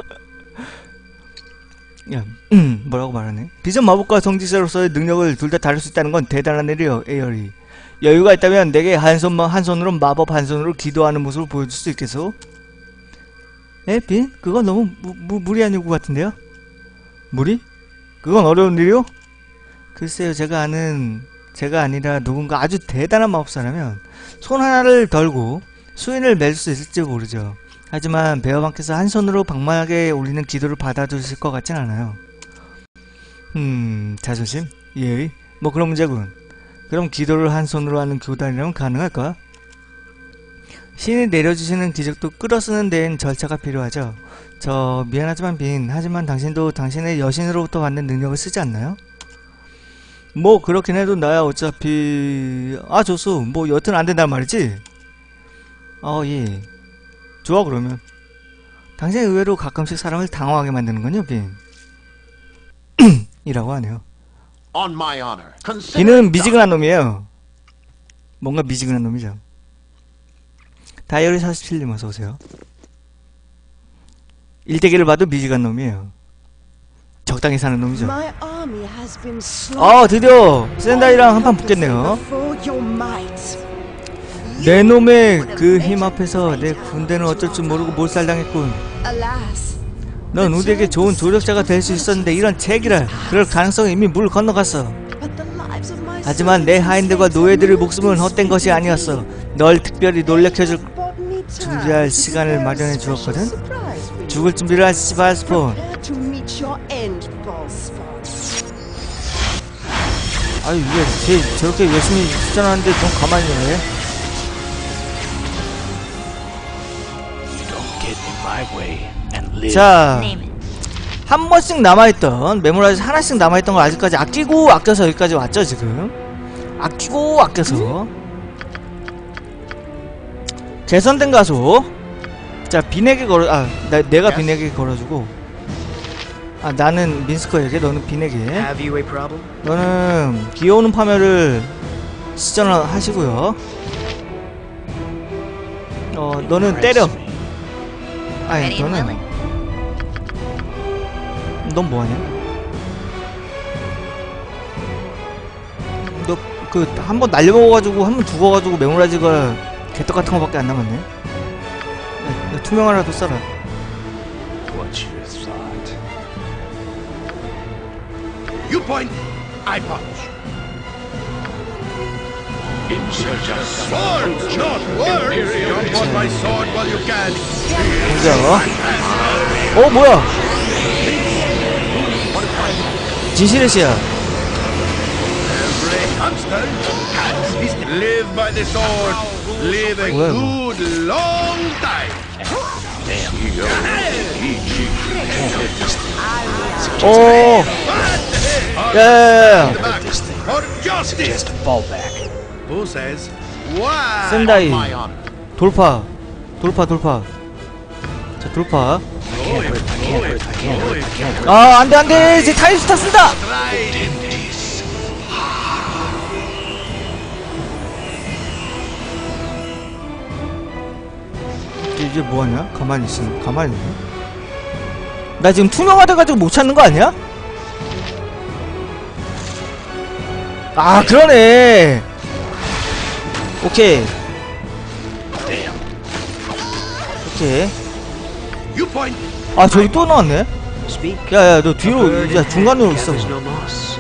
야, 음, 뭐라고 말하네? 비전 마법과 성지자로서의 능력을 둘 다 다룰 수 있다는 건 대단한 일이여, 에어리. 여유가 있다면 내게 한 손만 한 손으로 마법 한 손으로 기도하는 모습을 보여줄 수 있겠소? 에, 빈? 그건 너무 무, 무, 무리한 요구 같은데요? 무리? 그건 어려운 일이요? 글쎄요, 제가 아는 제가 아니라 누군가 아주 대단한 마법사라면 손 하나를 덜고 수인을 맺을 수 있을지 모르죠. 하지만 배어방께서 한 손으로 방망하게 올리는 기도를 받아주실 것 같진 않아요. 음... 자존심? 예의? 뭐 그런 문제군. 그럼 기도를 한 손으로 하는 교단이라면 가능할까? 신이 내려주시는 기적도 끌어쓰는 데엔 절차가 필요하죠. 저... 미안하지만 빈, 하지만 당신도 당신의 여신으로부터 받는 능력을 쓰지 않나요? 뭐 그렇긴 해도 나야 어차피... 아 좋소. 뭐 여튼 안 된단 말이지? 어 예. 좋아 그러면. 당신 의외로 가끔씩 사람을 당황하게 만드는군요 빈. 이라고 하네요. On my honor. Consider 빈은 it done. 미지근한 놈이에요. 뭔가 미지근한 놈이죠. 다이어리 사십칠 님 어서오세요. 일대기를 봐도 미지근한 놈이에요. 적당히 사는 놈이죠. My army has been 아 드디어 샌다이랑 한판 붙겠네요. before your might. 내 놈의 그 힘 앞에서 내 군대는 어쩔 줄 모르고 몰살당했군. Alas, 넌 우리에게 좋은 조력자가 될 수 있었는데 이런 제기랄. 그럴 가능성이 이미 물 건너갔어. but the lives of my 하지만 내 하인들과 노예들의 목숨은 헛된 것이 아니었어. 널 특별히 놀래켜줄 bought me time. 준비할 시간을 마련해 주었거든. Surprise me. 죽을 준비를 하시지 발스폰. Prepare to meet your end, Balspon. 아유 이게 쟤 저렇게 열심히 수전하는데 좀 가만히 있네. Get in my way and live. 자, Name it. 한 번씩 남아있던 메모라이즈 하나씩 남아있던 걸 아직까지 아끼고 아껴서 여기까지 왔죠 지금. 아끼고 아껴서 개선된 가수. 자 빈에게 걸어 아 나, 내가 빈에게 걸어주고 아 나는 민스커에게 너는 빈에게 Have you a problem? 너는 기어오는 파멸을 시전을 하시고요. 어 너는 때려. 아니 Ready and 너는 willing. 넌 뭐하냐? 너 그 한 번 날려먹어가지고 한 번 죽어가지고 메모라지가 개떡 같은 거밖에 안 남았네. 야, 야, 투명하라도 써라. What's your thought? You point, I punch. Swords, not words. Jump on my sword while you can. 뭐야? 어 뭐야? 진실의 씨야. Every hamster has his live by the sword. Live a 뭐야, 이거? good long time. 오. 야야야야. For justice. Just fall back. Who says why? 센다이. My honor. 돌파. 돌파 돌파. 자 돌파. I can't hurt. I can't hurt. I can't hurt. I can't hurt. 아 안돼 안돼 이제 타임스타 쓴다. 이제, 이제 뭐하냐? 가만히 있어. 가만히 있네. 나 지금 투명화돼가지고 못 찾는 거 아니야? 아 그러네. 오케이 오케이. You point. 아 저기 또 나왔네. Speak. 야야 너 뒤로 야 중간으로 있어. There's no moss.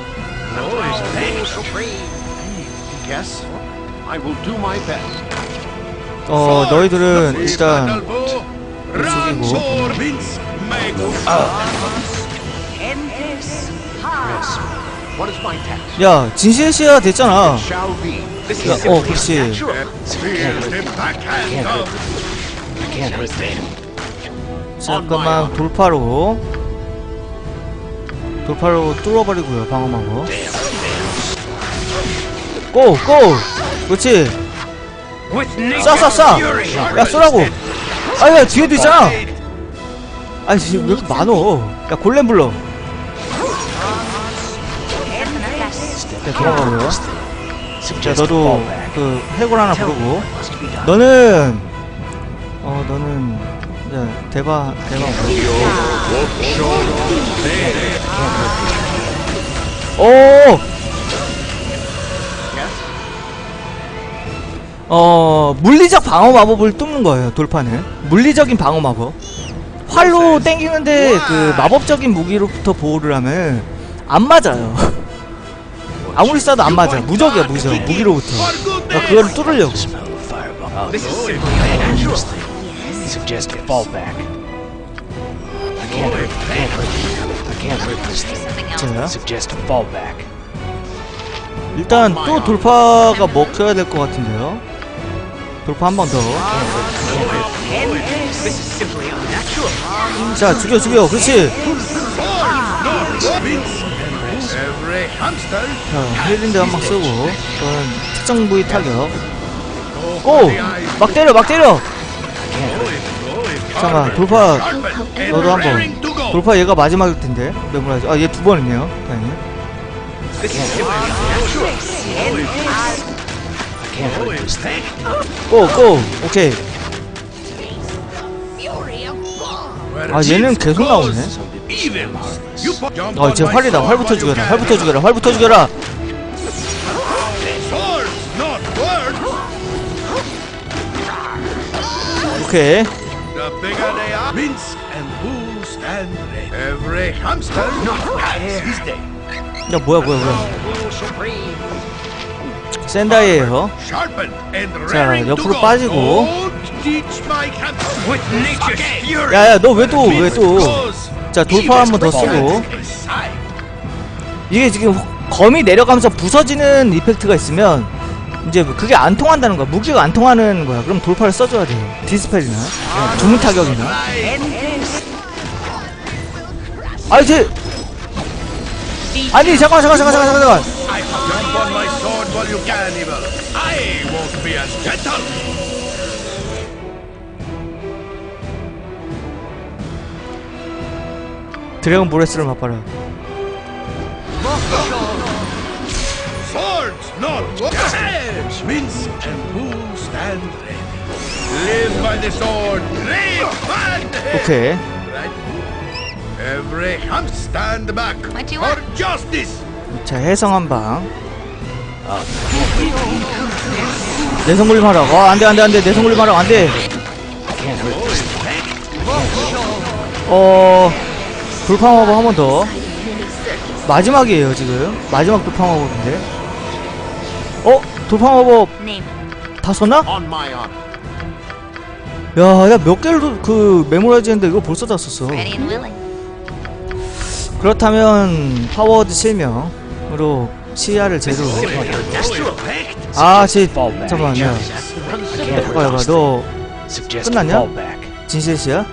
Yes, I will do my best. 어 너희들은 일단 Run, 죽이고. sword, Vince. Make What is my task? 야 진실의 씨야 됐잖아. Shall be. 야, 어 그렇지. Feel the backhand of I can't hurt them. 잠깐만 돌파로 돌파로 뚫어버리고요 방어막어. 고! 고! 그렇지. 쏴 쏴 쏴! 야 쏘라고. 아야 뒤에도 있잖아. 아니 지금 왜 이렇게 많어. 야 골렘 불러. 야 돌아가고요. 자 너도 그 해골 하나 부르고. 너는 어 너는 야 대바 대바 오! 어 물리적 방어 마법을 뚫는 거예요 돌파는. 물리적인 방어 마법. 활로 땡기는데 그 마법적인 무기로부터 보호를 하면 안 맞아요. 아무리 쏴도 안 맞아. 무적이야 무적. 무기로부터. 야 그거를 뚫으려고. Smell the fireball. This is simply Suggest a fall back. I can't hurt. I can't hurt. I can't hurt this thing. 자요. Suggest a fall back. 일단 또 돌파가 먹혀야 될 것 같은데요. 돌파 한 번 더. 자 죽여 죽여. 그렇지. every hamster. 자 힐린드 한 방 쓰고 그건 특정 부위 타격. 고! 막 때려 막 때려. 잠깐 돌파 너도 한번. 돌파 얘가 마지막일 텐데 메모라지. 아 얘 두 번 있네요. 다행히. I can't hurt this thing. 고! 고! 오케이. 아 얘는 계속 나오네. 어 쟤 활이다. 활부터 죽여라. 활부터 죽여라. 활부터 죽여라. 오케이. The bigger they are, mince and who stand ready. Every hamster has his day. 야 뭐야 뭐야 뭐야. 센다이에요. Sharpened and 자 raring to 옆으로 go. 빠지고. Don't teach my hamster. With nature's fury. 야야 너 왜 또 왜 또. 자 돌파 한 번 더 쓰고. 이게 지금 검이 내려가면서 부서지는 이펙트가 있으면 이제 그게 안 통한다는 거야. 무기가 안 통하는 거야. 그럼 돌파를 써줘야 돼요. 디스펠이나 주문 타격이나. 아니 쟤 아니 잠깐 잠깐 잠깐 잠깐 잠깐. Jump on my sword while you can, evil. I won't be as gentle. 드래곤 브레스를 맛봐라. Swords, not weapons. Mince and who stand ready. Live by the sword. Live by the 오케이. Right. Every ham stand back What you for want? justice. 자, 해성 한 방. 내성 굴림하라고. 아, 안돼 안돼 안돼. 내성 굴림하라고 안돼. 어 돌파 마법 한 번 더. 마지막이에요 지금. 마지막 돌파 마법인데. 어 돌파 마법 Name. 다 썼나? On my honor. 야, 나 몇 개를 도- 그 메모라이즈 했는데 이거 벌써 다 썼어. Ready and willing. 그렇다면 파워워드 실명으로 시야를 제대로. 아, 씨, 잠깐만요. 잠깐, 잠깐, 너 Suggest 끝났냐? fall back. 진실 씨야?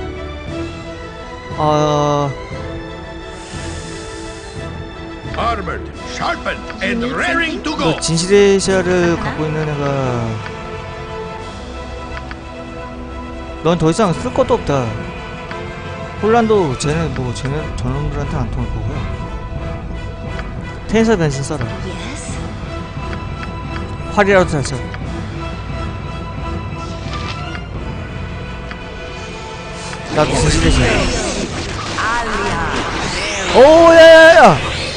아, Armored, sharpened, and raring to go. 너 진실의 시야를 갖고 있는 애가. 넌 더 이상 쓸 것도 없다. 혼란도 쟤네 뭐 쟤네 저놈들한테 안 통할 거고요. 텐서 변신 써라. Yes? 활이라도 잘 쳐. 나도 진실의 시야. 오, 야야야!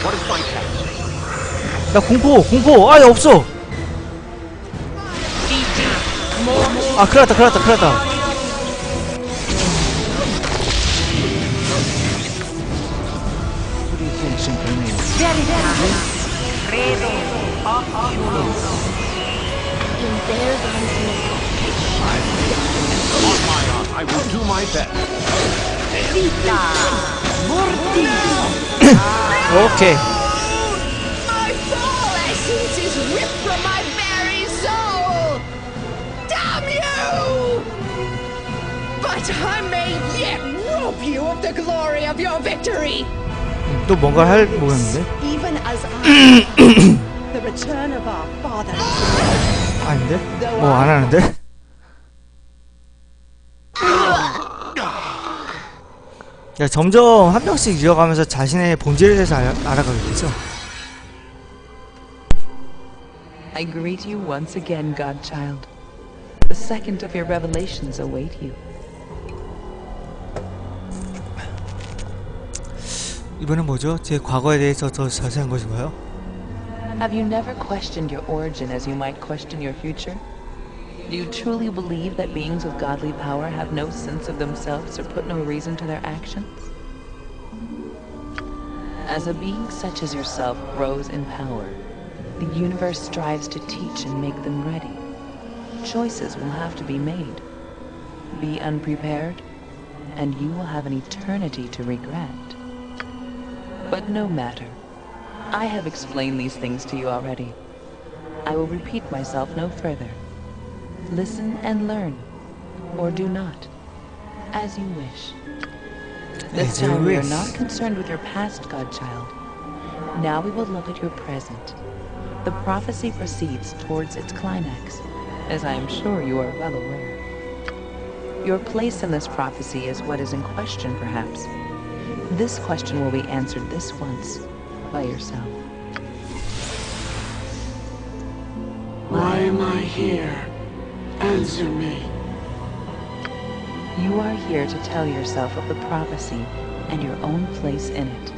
나 공포, 공포! 아, 야, 없어! 아, 큰일 났다, 큰일 났다, 큰일 났다. What do you think simple means? In there lies Nicole. On my honor. I will do my best. 오케이. My soul essence is ripped from my very soul! Damn you! But I may yet rob you of the glory of your victory! 또 뭔가 할 모양인데? Even as I the return of our father. 아닌데? 뭐 안 하는데? 야, 점점 한 명씩 이어가면서 자신의 본질에 대해서 알, 알아가겠죠? I greet you once again, Godchild. The second of your revelations await you. 이번엔 뭐죠? 제 과거에 대해서 더 자세한 것인가요? Have you never questioned your origin as you might question your future? Do you truly believe that beings with godly power have no sense of themselves or put no reason to their actions? As a being such as yourself grows in power, the universe strives to teach and make them ready. Choices will have to be made. Be unprepared, and you will have an eternity to regret. But no matter. I have explained these things to you already. I will repeat myself no further. Listen and learn, or do not, as you wish. This As you time we are wish. not concerned with your past, Godchild. Now we will look at your present. The prophecy proceeds towards its climax, as I am sure you are well aware. Your place in this prophecy is what is in question, perhaps. This question will be answered this once, by yourself. Why am I here? Answer me. You are here to tell yourself of the prophecy and your own place in it.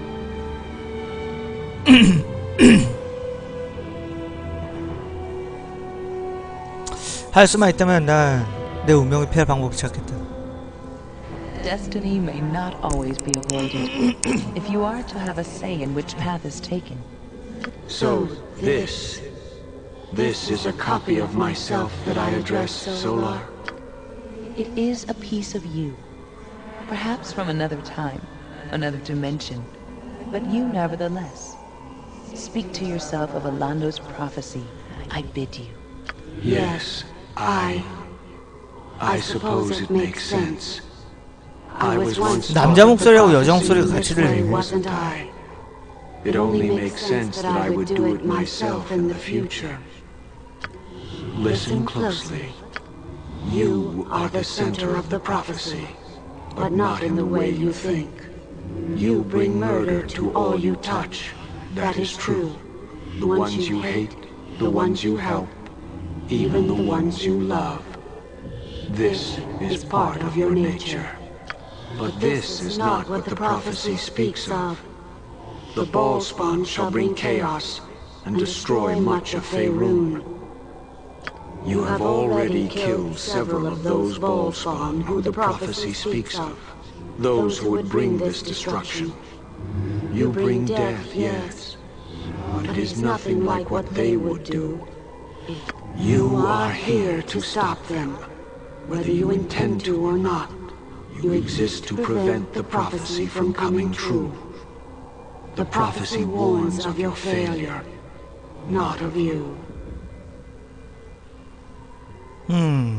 할 수만 있다면 난 내 운명을 피할 방법을 찾겠다. Destiny may not always be avoided, if you are to have a say in which path is taken. So, this... This is a copy of myself that I address Solar. It is a piece of you. Perhaps from another time, another dimension, but you nevertheless. Speak to yourself of Alando's prophecy, I bid you. Yes, I... I suppose it makes sense. I was once 남자 목소리하고 여자 목소리가 같이 들리네. wasn't I? It only makes sense that I would do it myself in the future. Listen closely. You are the center of the prophecy, but not in the way you think. You bring murder to all you touch. That is true. The ones you hate, the ones you help, even the ones you love. This is part of your nature. But this is not what the prophecy speaks of. The Ballspawn shall bring chaos and destroy much of Faerun. You have already killed several of those Ballspawn who the prophecy speaks of, those who would bring this destruction. You bring death, yes, but it is nothing like what they would do. You are here to stop them, whether you intend to or not. You exist to prevent the prophecy from coming true. The prophecy warns of your failure, not of you. Hmm.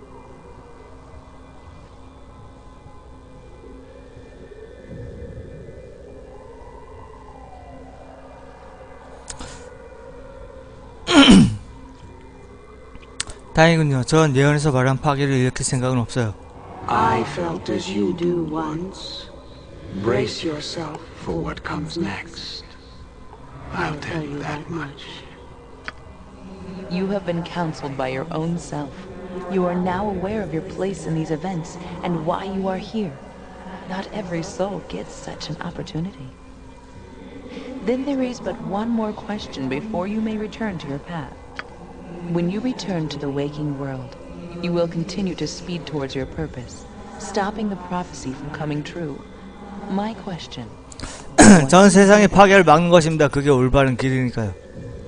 다행이군요. 전 예언에서 말한 파괴를 일으킬 생각은 없어요. I felt as you do once. Brace yourself for what comes next. I'll tell you that much. You have been counseled by your own self. You are now aware of your place in these events and why you are here. Not every soul gets such an opportunity. Then there is but one more question before you may return to your path. When you return to the waking world, you will continue to speed towards your purpose, stopping the prophecy from coming true. My question. 전 세상의 파괴를 막는 것입니다. 그게 올바른 길이니까요.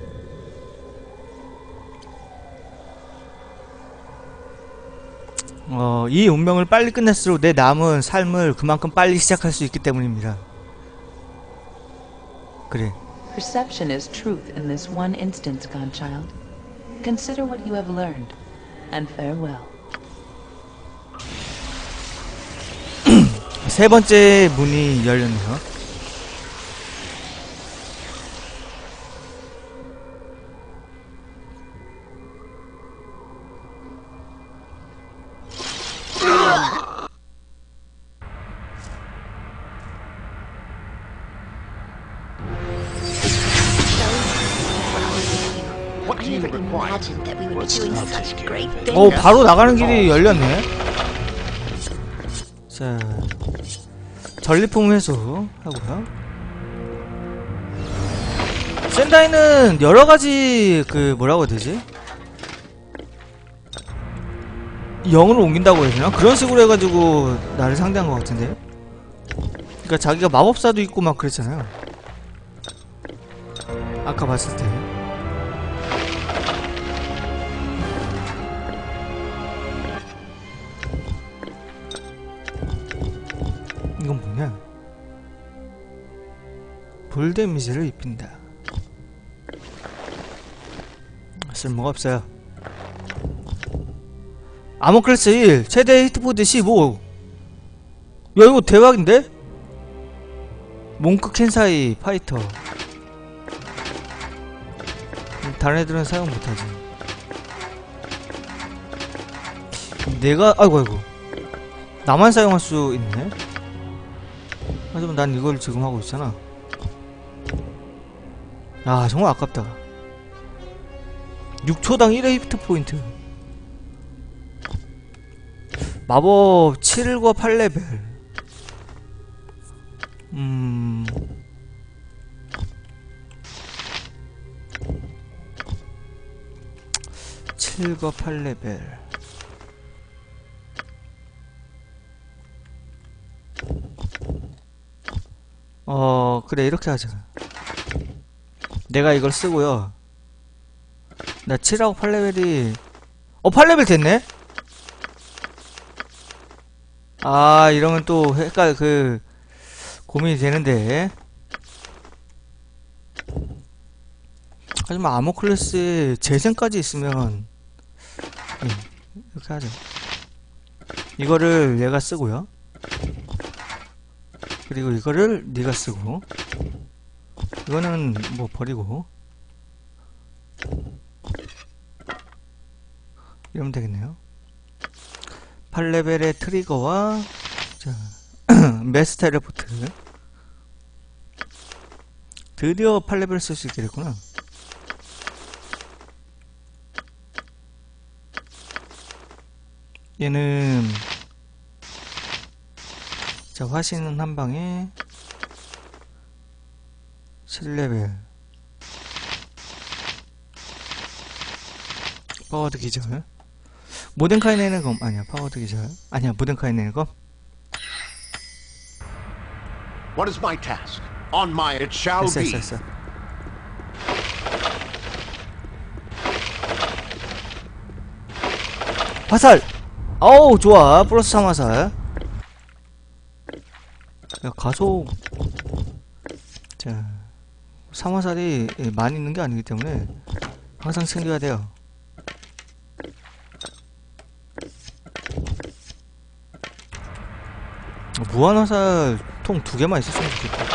어, 이 운명을 빨리 끝낼수록 내 남은 삶을 그만큼 빨리 시작할 수 있기 때문입니다. 그래. Perception is truth in this one instance, godchild. Consider what you have learned, and farewell. 세 번째 문이 열렸네요. What do you require? That we would be doing such great things. 오, 바로 나가는 길이 열렸네. 자, 전리품 회수 하고요. 센다이는 여러 가지 그 뭐라고 해야 되지? 영으로 옮긴다고 해야 되나? 그런 식으로 해가지고 나를 상대한 것 같은데. 그러니까 자기가 마법사도 있고 막 그랬잖아요. 아까 봤을 때. 이건 뭐냐? 볼 데미지를 입힌다. 쓸모가 없어요. 아머 클래스 일 최대 히트포인트 십오. 야 이거 대박인데? 몽크 켄사이 파이터. 다른 애들은 사용 못하지. 내가 아이고 아이고 나만 사용할 수 있네? 하지만 난 이걸 지금 하고 있잖아. 아 정말 아깝다. 육 초당 일 회 히트포인트. 마법 칠과 팔 레벨. 음... 칠과 팔 레벨. 어... 그래 이렇게 하자. 내가 이걸 쓰고요. 나 칠하고 팔 레벨이 어 팔 레벨 됐네? 아 이러면 또 헷갈 그 고민이 되는데. 하지만 아머 클래스에 재생까지 있으면 예, 이렇게 하죠. 이거를 얘가 쓰고요. 그리고 이거를 네가 쓰고 이거는 뭐 버리고 이러면 되겠네요. 팔 레벨의 트리거와 자, 매스 텔레포트. 드디어 팔 레벨을 쓸 수 있게 됐구나. 얘는 자, 화신은 한 방에 칠 레벨. 파워드 기절. 모덴카이네는 검 아니야. 파워드 기절 아니야. 모덴카이네는 검. What is my task? On my it shall 됐어, be. 됐어, 됐어. 화살! 어우, 좋아. 플러스 삼 화살. 야, 가속. 자, 삼 화살이 많이 있는 게 아니기 때문에 항상 챙겨야 돼요. 무한 화살 통 두 개만 있었으면 좋겠다.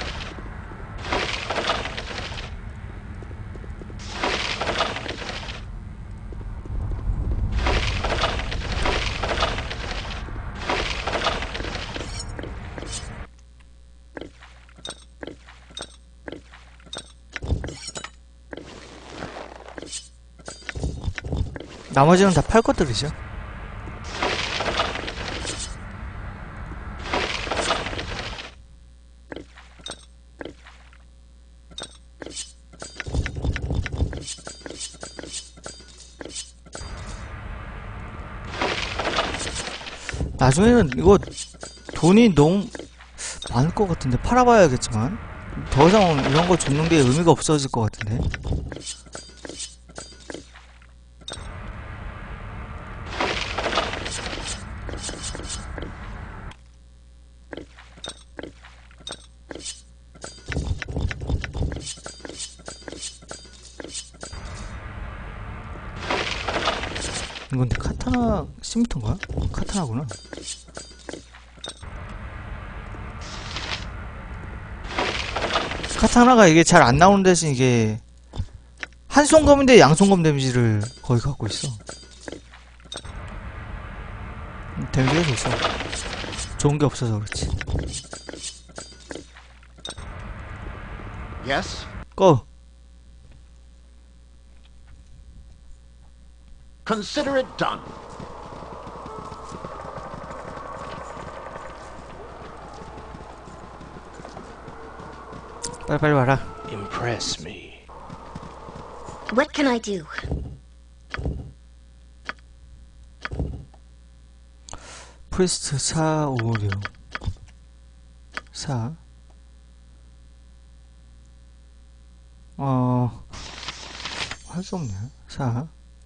나머지는 다 팔 것들이죠. 나중에는 이거 돈이 너무 많을 것 같은데 팔아봐야겠지만 더 이상 이런 거 줍는 게 의미가 없어질 것 같은데. 이건 근데 카타나 시미터인가? 카타나구나. 카타나가 이게 잘 안 나오는 대신 이게 한 손검인데 양손검 데미지를 거의 갖고 있어. 데미지가 좋죠. 좋은 게 없어서 그렇지. Yes. 고! Consider it done. 빨리 빨리 와라. Impress me. What can I do? 프리스트 사, 오, 육 사 어... 할 수 없네. 사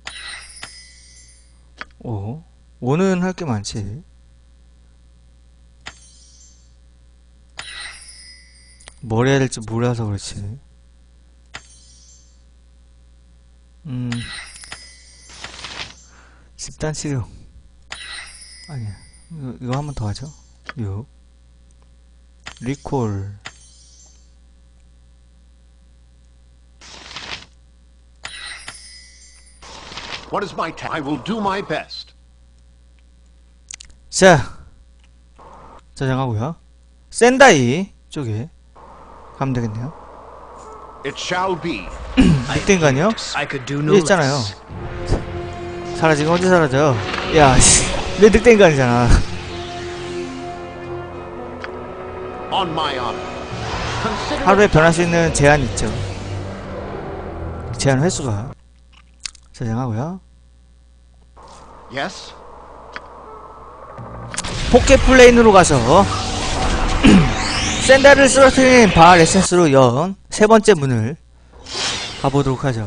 오 오는 할 게 많지. 뭘 해야 될지 몰라서 그렇지. 음... 집단 치료 아니야. 이거, 이거 한 번 더 하죠. 육 리콜. What is my task? I will do my best. 자, 저장하고요. 센다이 쪽에 가면 되겠네요. It shall be. 늑대인간이요? I could do 여기 no 있잖아요. less. 사라지긴 언제 사라져요? 야, 씨, 내 늑대인간이잖아. On my honor. Consider 하루에 it 변할 수 있는 제한이 있죠. 제한 횟수가. 저장하고요. Yes. 포켓 플레인으로 가서 샌다를 쓰러뜨린 바알 에센스로 연 세 번째 문을 가보도록 하죠.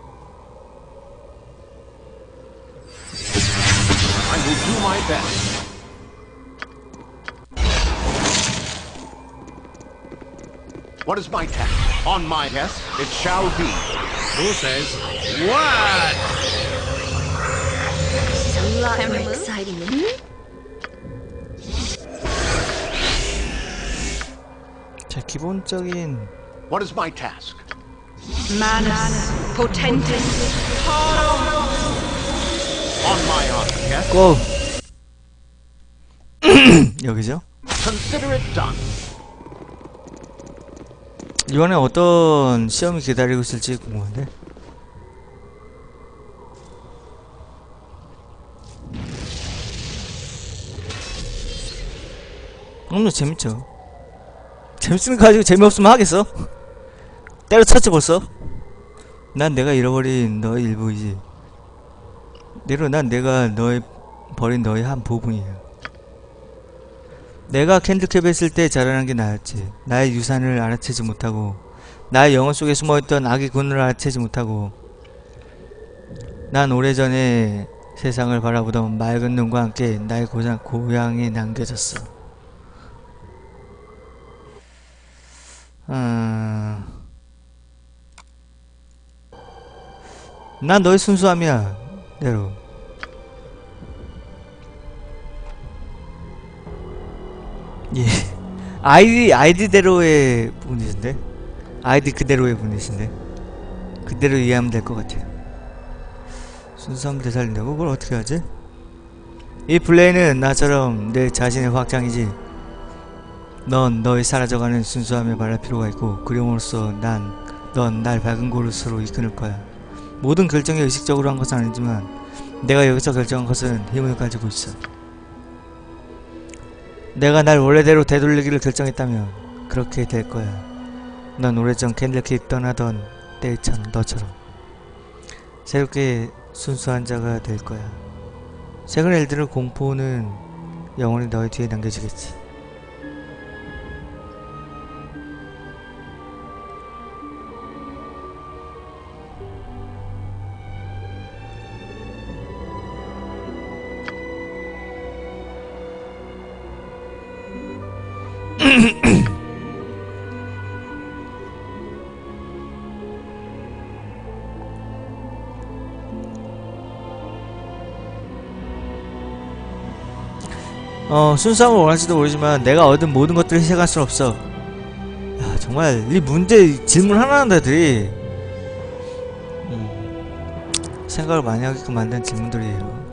I will do my best. What is my task? On my yes, it shall be. Who says what? This is a lot more exciting than 자, 기본적인 What is my task? Manus, Potentis, On my honor. Yes. 고! 여기죠? Consider it done. 이번에 어떤 시험이 기다리고 있을지 궁금한데. 너무 재밌죠. 재밌으면 가지고 재미없으면 하겠어? 때려쳤지 벌써? 난 내가 잃어버린 너의 일부이지. 내로 난 내가 너의 버린 너의 한 부분이야. 내가 캔들캡 했을 때 자라난 게 나였지. 나의 유산을 알아채지 못하고, 나의 영혼 속에 숨어있던 악의 군을 알아채지 못하고, 난 오래전에 세상을 바라보던 맑은 눈과 함께 나의 고장, 고향에 남겨졌어. 아... 난 너의 순수함이야, 내로. 예. 아이디, 아이디대로의 분이신데? 아이디 그대로의 분이신데? 그대로 이해하면 될 것 같아요. 순수함 되살린다고? 그걸 어떻게 하지? 이 플레이는 나처럼 내 자신의 확장이지. 넌 너의 사라져가는 순수함에 말할 필요가 있고, 그림으로써 난, 넌 날 밝은 곳으로 이끌 거야. 모든 결정이 의식적으로 한 것은 아니지만, 내가 여기서 결정한 것은 힘을 가지고 있어. 내가 날 원래대로 되돌리기를 결정했다면 그렇게 될 거야. 넌 오래전 캔들캡 떠나던 때처럼 너처럼 새롭게 순수한 자가 될 거야. 최근의 일들의 공포는 영원히 너의 뒤에 남겨지겠지. 어, 순수함을 원할지도 모르지만 내가 얻은 모든 것들을 희생할 순 없어. 야, 정말 이 문제 질문 하나하나들이 음, 생각을 많이 하게끔 만든 질문들이에요.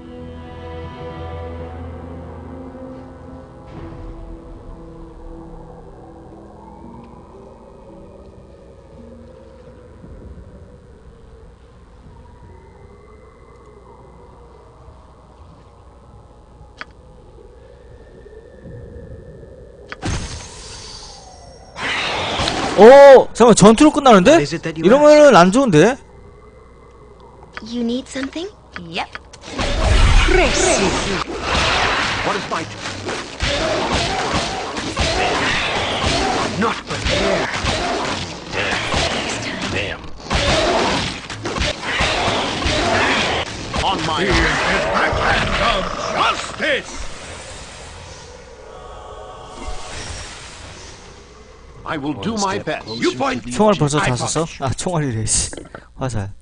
오! 잠깐만, 전투로 끝나는데? 이러면은 안 좋은데? You need something? Yep. What is my... Not prepared. Damn. On my Here honor. is my plan of justice! I will do my best. You point. 총알 벌써 I 다 썼어? punish. 아, 총알이래, 씨. 화살.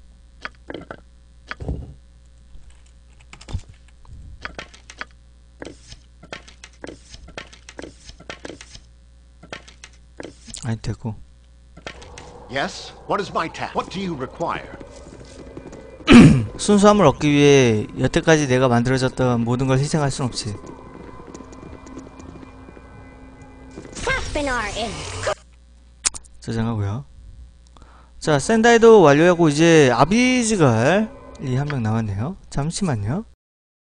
아니, 됐고. Yes? What is my task? What do you require? 순수함을 얻기 위해 여태까지 내가 만들어졌던 모든 걸 희생할 순 없지. 저장하고요. 자, 샌다이도 완료하고 이제 아비즈갈이 한 명 남았네요. 잠시만요.